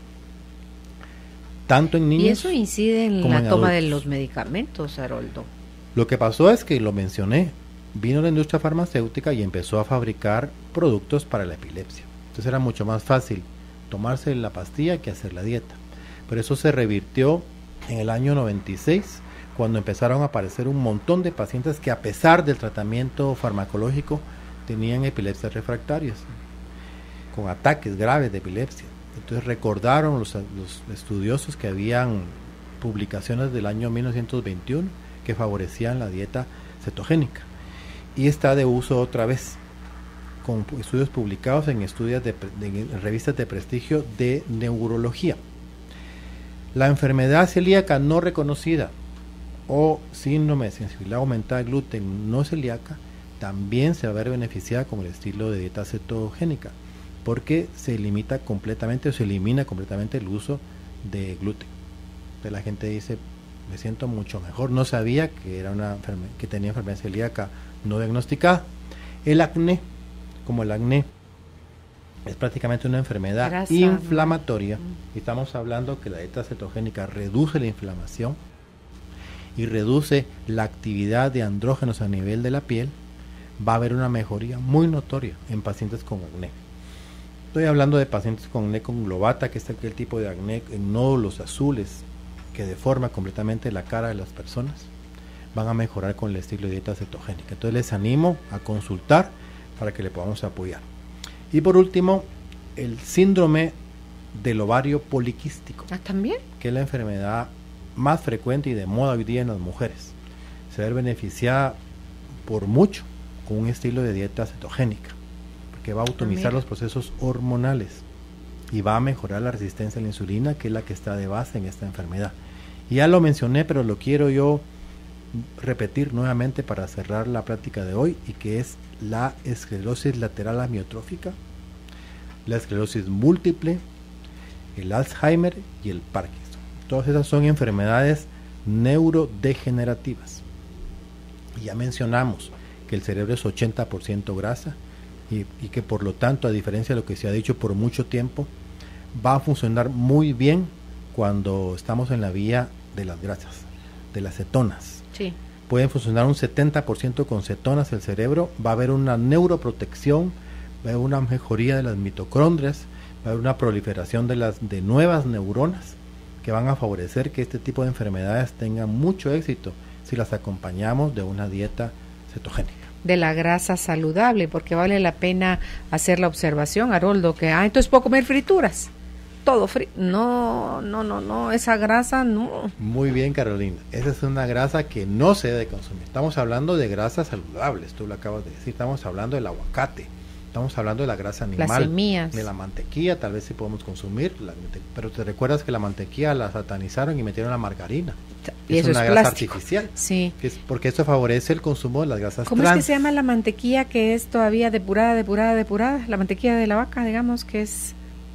Tanto en niños. Y eso incide en como la en toma adultos. de los medicamentos, Haroldo. Lo que pasó es que lo mencioné, vino la industria farmacéutica y empezó a fabricar productos para la epilepsia. Entonces era mucho más fácil tomarse la pastilla que hacer la dieta. Pero eso se revirtió en el año noventa y seis, cuando empezaron a aparecer un montón de pacientes que, a pesar del tratamiento farmacológico, tenían epilepsias refractarias, con ataques graves de epilepsia. Entonces recordaron los, los estudiosos que habían publicaciones del año mil novecientos veintiuno que favorecían la dieta cetogénica, y está de uso otra vez, con estudios publicados en estudios de, de en revistas de prestigio de neurología. La enfermedad celíaca no reconocida o síndrome de sensibilidad aumentada al gluten no celíaca también se va a ver beneficiada con el estilo de dieta cetogénica, porque se limita completamente o se elimina completamente el uso de gluten. Entonces la gente dice, me siento mucho mejor, no sabía que era una enferme- que tenía enfermedad celíaca no diagnosticada. El acné, como el acné es prácticamente una enfermedad Grasa, inflamatoria, ¿no? y estamos hablando que la dieta cetogénica reduce la inflamación y reduce la actividad de andrógenos a nivel de la piel, va a haber una mejoría muy notoria en pacientes con acné. Estoy hablando de pacientes con acné conglobata, que es aquel tipo de acné en nódulos azules que deforma completamente la cara de las personas. Van a mejorar con el estilo de dieta cetogénica. Entonces les animo a consultar para que le podamos apoyar. Y por último, el síndrome del ovario poliquístico, Ah, ¿también? que es la enfermedad más frecuente y de moda hoy día en las mujeres. Se ve beneficiada por mucho con un estilo de dieta cetogénica, porque va a optimizar los procesos hormonales y va a mejorar la resistencia a la insulina, que es la que está de base en esta enfermedad. Y ya lo mencioné, pero lo quiero yo repetir nuevamente para cerrar la plática de hoy, y que es la esclerosis lateral amiotrófica, la esclerosis múltiple, el Alzheimer y el Parkinson. Todas esas son enfermedades neurodegenerativas. Y ya mencionamos que el cerebro es ochenta por ciento grasa, y, y que por lo tanto, a diferencia de lo que se ha dicho por mucho tiempo, va a funcionar muy bien cuando estamos en la vía de las grasas, de las cetonas. Sí. Pueden funcionar un setenta por ciento con cetonas el cerebro, va a haber una neuroprotección, va a haber una mejoría de las mitocondrias, va a haber una proliferación de las de nuevas neuronas que van a favorecer que este tipo de enfermedades tengan mucho éxito si las acompañamos de una dieta cetogénica. De la grasa saludable, porque vale la pena hacer la observación, Haroldo, que ah, entonces puedo comer frituras, todo frito. No, no, no, no, esa grasa no. Muy bien, Carolina, esa es una grasa que no se debe consumir. Estamos hablando de grasas saludables, tú lo acabas de decir, estamos hablando del aguacate, estamos hablando de la grasa animal, las semillas, de la mantequilla, tal vez sí podemos consumir, la, pero te recuerdas que la mantequilla la satanizaron y metieron la margarina. Y es eso una es grasa plástico. Artificial, sí. que es porque esto favorece el consumo de las grasas ¿Cómo trans. es que se llama la mantequilla que es todavía depurada, depurada, depurada? La mantequilla de la vaca, digamos, que es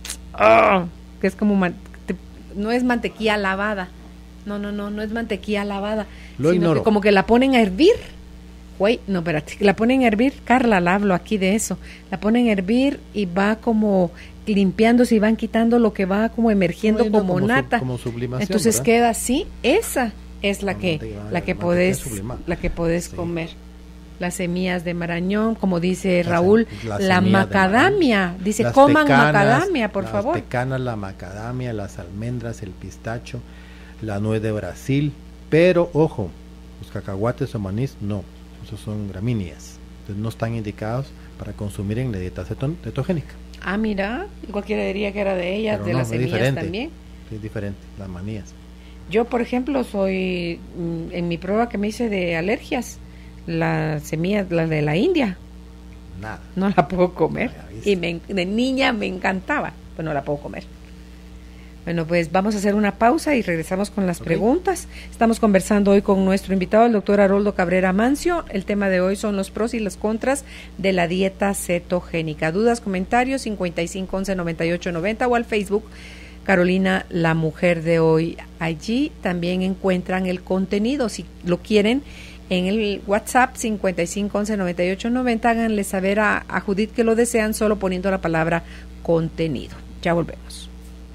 oh, que es como man, te, no es mantequilla lavada. No, no, no, no es mantequilla lavada. Lo sino ignoro. que como que la ponen a hervir. Güey, no, espérate, la ponen a hervir. Carla, la hablo aquí de eso. La ponen a hervir y va como limpiándose y van quitando lo que va como emergiendo Bueno, como, como nata. Sub, como sublimación, entonces ¿verdad? queda así. Esa es la, La que mantequilla- la que la podés mantequilla sublimada. la que podés Sí. comer. Las semillas de marañón, como dice Las- Raúl, las la semillas de macadamia, dice Las coman pecanas, macadamia, por las favor. pecanas, la macadamia, las almendras, el pistacho, la nuez de Brasil, pero ojo, los cacahuates o manís no, esos son gramíneas, entonces no están indicados para consumir en la dieta ceton- cetogénica. Ah, mira, cualquiera diría que era de ellas, Pero de no, las es semillas diferente. también. Es diferente, las manías. Yo, por ejemplo, soy, mm, en mi prueba que me hice de alergias, la semilla, la de la India, Nada. no la puedo comer. Ya viste. Y me, de niña me encantaba, pero no la puedo comer. Bueno, pues vamos a hacer una pausa y regresamos con las Ok. preguntas. Estamos conversando hoy con nuestro invitado, el doctor Haroldo Cabrera Mancio. El tema de hoy son los pros y los contras de la dieta cetogénica. Dudas, comentarios, cincuenta y cinco once noventa y ocho noventa o al Facebook Carolina, la mujer de hoy. Allí también encuentran el contenido. Si lo quieren, en el WhatsApp cincuenta y cinco once noventa y ocho noventa, háganle saber a, a Judith que lo desean solo poniendo la palabra contenido. Ya volvemos.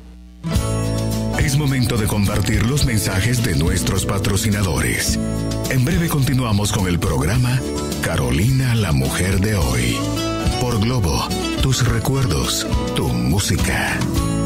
Es momento de compartir los mensajes de nuestros patrocinadores. En breve continuamos con el programa Carolina, la mujer de hoy. Por Globo, tus recuerdos, tu música.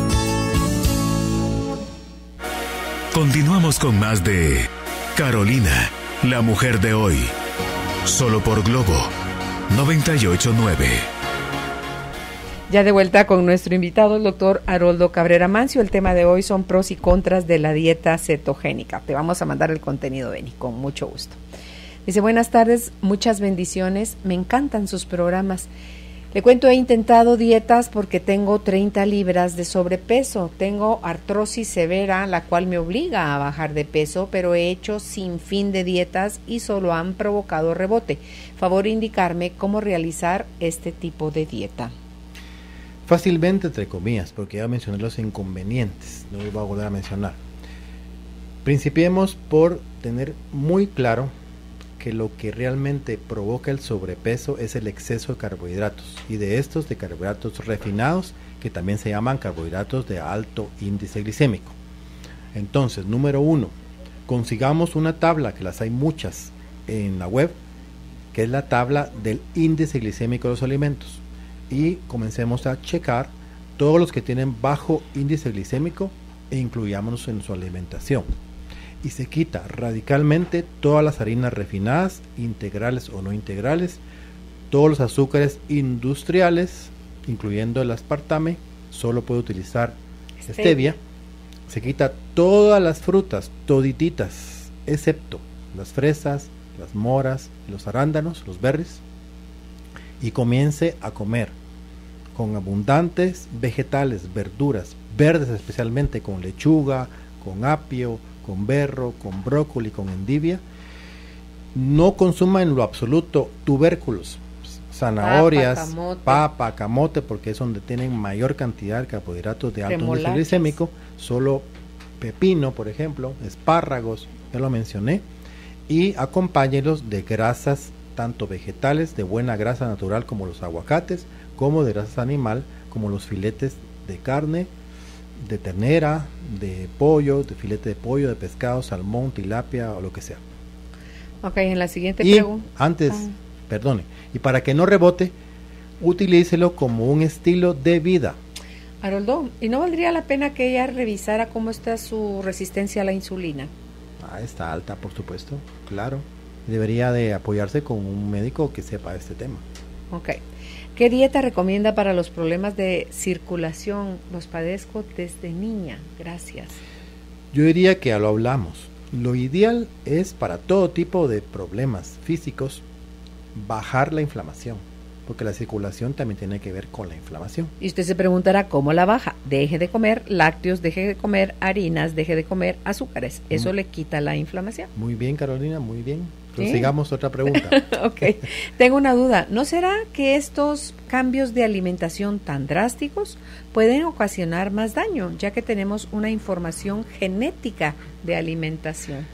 Continuamos con más de Carolina, la mujer de hoy. Solo por Globo noventa y ocho punto nueve. Ya de vuelta con nuestro invitado, el doctor Haroldo Cabrera Mancio. El tema de hoy son pros y contras de la dieta cetogénica. Te vamos a mandar el contenido, Beni, con mucho gusto. Dice, buenas tardes, muchas bendiciones, me encantan sus programas. Le cuento, he intentado dietas porque tengo treinta libras de sobrepeso. Tengo artrosis severa, la cual me obliga a bajar de peso, pero he hecho sin fin de dietas y solo han provocado rebote. Favor indicarme cómo realizar este tipo de dieta. Fácilmente, entre comillas, porque ya mencioné los inconvenientes, no los voy a volver a mencionar. Principiemos por tener muy claro que lo que realmente provoca el sobrepeso es el exceso de carbohidratos, y de estos de carbohidratos refinados, que también se llaman carbohidratos de alto índice glicémico. Entonces, número uno, consigamos una tabla, que las hay muchas en la web, que es la tabla del índice glicémico de los alimentos, y comencemos a checar todos los que tienen bajo índice glicémico e incluyámonos en su alimentación. Y se quita radicalmente todas las harinas refinadas, integrales o no integrales, todos los azúcares industriales, incluyendo el aspartame, solo puede utilizar stevia. stevia. Se quita todas las frutas, todititas, excepto las fresas, las moras, los arándanos, los berries, y comience a comer con abundantes vegetales, verduras, verdes especialmente, con lechuga, con apio, con berro, con brócoli, con endivia. No consuma en lo absoluto tubérculos, zanahorias, papa, camote, papa, camote, porque es donde tienen mayor cantidad de carbohidratos de alto índice glicémico. Solo pepino, por ejemplo, espárragos, ya lo mencioné, y acompáñelos de grasas tanto vegetales de buena grasa natural como los aguacates, como de grasa animal como los filetes de carne, de ternera, de pollo, de filete de pollo, de pescado, salmón, tilapia o lo que sea. Ok, en la siguiente y pregunta. Antes, ah. perdone, y para que no rebote, utilícelo como un estilo de vida. Haroldo, ¿y no valdría la pena que ella revisara cómo está su resistencia a la insulina? Ah, está alta, por supuesto, claro. Debería de apoyarse con un médico que sepa este tema. Ok. ¿Qué dieta recomienda para los problemas de circulación? Los padezco desde niña. Gracias. Yo diría que ya lo hablamos. Lo ideal es para todo tipo de problemas físicos bajar la inflamación, porque la circulación también tiene que ver con la inflamación. Y usted se preguntará cómo la baja. Deje de comer lácteos, deje de comer harinas, deje de comer azúcares. Eso mm. le quita la inflamación. Muy bien, Carolina, muy bien. Sigamos otra pregunta. Ok, tengo una duda. ¿No será que estos cambios de alimentación tan drásticos pueden ocasionar más daño, ya que tenemos una información genética de alimentación?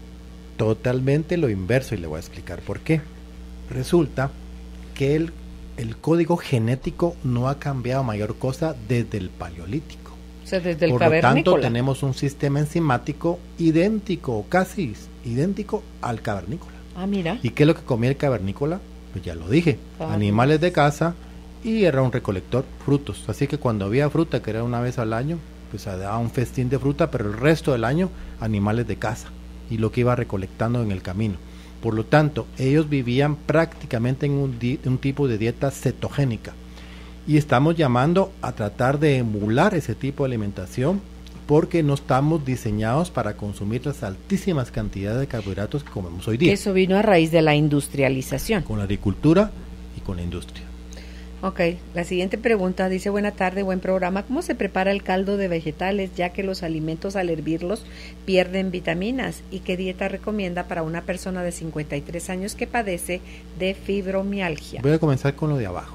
Totalmente lo inverso, y le voy a explicar por qué. Resulta que el, el código genético no ha cambiado mayor cosa desde el paleolítico. O sea, desde el Por cavernícola. lo tanto, tenemos un sistema enzimático idéntico, casi idéntico al cavernícola. Ah, mira. ¿Y qué es lo que comía el cavernícola? Pues ya lo dije, ah, animales de caza, y era un recolector, frutos. Así que cuando había fruta, que era una vez al año, pues daba un festín de fruta, pero el resto del año, animales de caza, y lo que iba recolectando en el camino. Por lo tanto, ellos vivían prácticamente en un, di- un tipo de dieta cetogénica. Y estamos llamando a tratar de emular ese tipo de alimentación, porque no estamos diseñados para consumir las altísimas cantidades de carbohidratos que comemos hoy día. Eso vino a raíz de la industrialización. Con la agricultura y con la industria. Ok, la siguiente pregunta dice, buena tarde, buen programa. ¿Cómo se prepara el caldo de vegetales, ya que los alimentos al hervirlos pierden vitaminas? ¿Y qué dieta recomienda para una persona de cincuenta y tres años que padece de fibromialgia? Voy a comenzar con lo de abajo.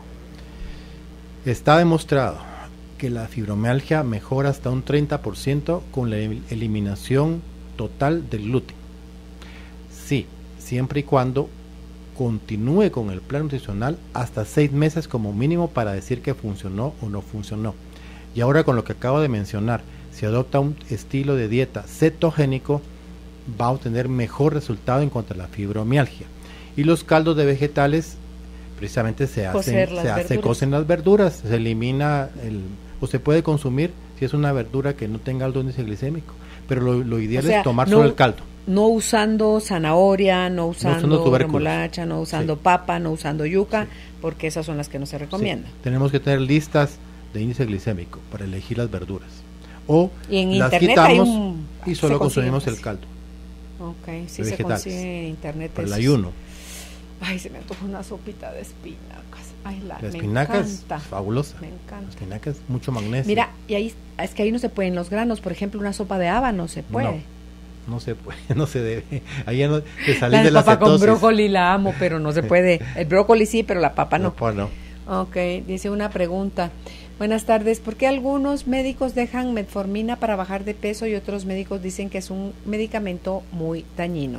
Está demostrado que la fibromialgia mejora hasta un treinta por ciento con la eliminación total del gluten. Sí, siempre y cuando continúe con el plan nutricional hasta seis meses como mínimo para decir que funcionó o no funcionó. Y ahora, con lo que acabo de mencionar, si adopta un estilo de dieta cetogénico, va a obtener mejor resultado en cuanto a la fibromialgia. Y los caldos de vegetales precisamente se hacen, se hace, cocen las verduras, se elimina el, o se puede consumir si es una verdura que no tenga alto índice glicémico, pero lo, lo ideal o sea, es tomar no, solo el caldo. No usando zanahoria, no usando, no usando remolacha, no usando sí. papa, no usando yuca, sí. porque esas son las que no se recomiendan. Sí. Tenemos que tener listas de índice glicémico para elegir las verduras. O y en las internet quitamos hay un, y solo consumimos el caldo. Ok, sí se consigue en internet. Para el ayuno. Ay, se me antoja una sopita de espinacas. Ay, la, la espinaca es fabulosa. Me encanta. La espinaca es mucho magnesio. Mira, y ahí es que ahí no se pueden los granos. Por ejemplo, una sopa de haba no se puede. No, no se puede, no se debe. Ahí ya no te salís de la papa cetosis. Con brócoli la amo, pero no se puede. El brócoli sí, pero la papa no. La papa no. Ok, dice una pregunta. Buenas tardes, ¿por qué algunos médicos dejan metformina para bajar de peso y otros médicos dicen que es un medicamento muy dañino?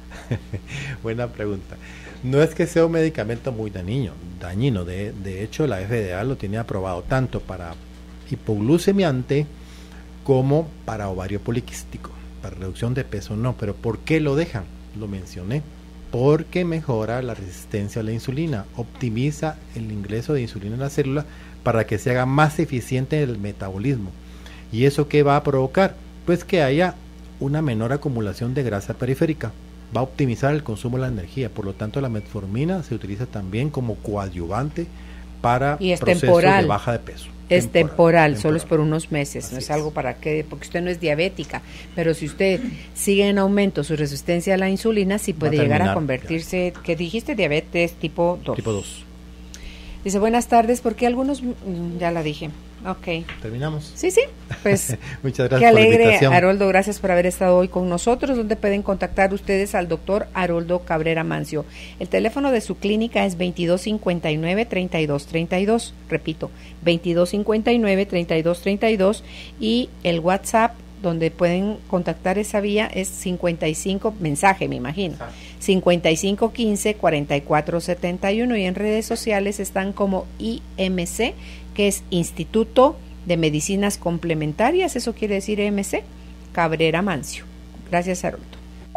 Buena pregunta. No es que sea un medicamento muy dañino, dañino. De, de hecho, la F D A lo tiene aprobado tanto para hipoglucemiante como para ovario poliquístico. Para reducción de peso no, pero ¿por qué lo dejan? Lo mencioné. Porque mejora la resistencia a la insulina, optimiza el ingreso de insulina en la célula para que se haga más eficiente el metabolismo. ¿Y eso qué va a provocar? Pues que haya una menor acumulación de grasa periférica. Va a optimizar el consumo de la energía. Por lo tanto, la metformina se utiliza también como coadyuvante para y es procesos temporal. de baja de peso. Es temporal, temporal, temporal, solo es por unos meses, Así no es, es algo para que, porque usted no es diabética, pero si usted sigue en aumento su resistencia a la insulina, sí puede a llegar a convertirse, ya. ¿Qué dijiste? Diabetes tipo dos. Tipo dos. Dice, buenas tardes, porque algunos, ya la dije, ok. ¿Terminamos? Sí, sí, pues. Muchas gracias qué alegre, por la invitación. Haroldo, gracias por haber estado hoy con nosotros. ¿Dónde pueden contactar ustedes al doctor Haroldo Cabrera Mancio? El teléfono de su clínica es veintidós cincuenta y nueve, treinta y dos treinta y dos, repito, veintidós cincuenta y nueve, treinta y dos treinta y dos, y el WhatsApp donde pueden contactar esa vía es cincuenta y cinco, mensaje me imagino, cincuenta y cinco quince, cuarenta y cuatro setenta y uno, y en redes sociales están como I M C, que es Instituto de Medicinas Complementarias, eso quiere decir I M C, Cabrera Mancio. Gracias, Haroldo.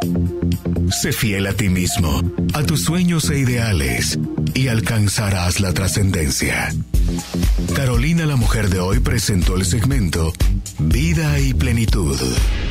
Sé fiel a ti mismo, a tus sueños e ideales, y alcanzarás la trascendencia. Carolina, la mujer de hoy, presentó el segmento Vida y Plenitud.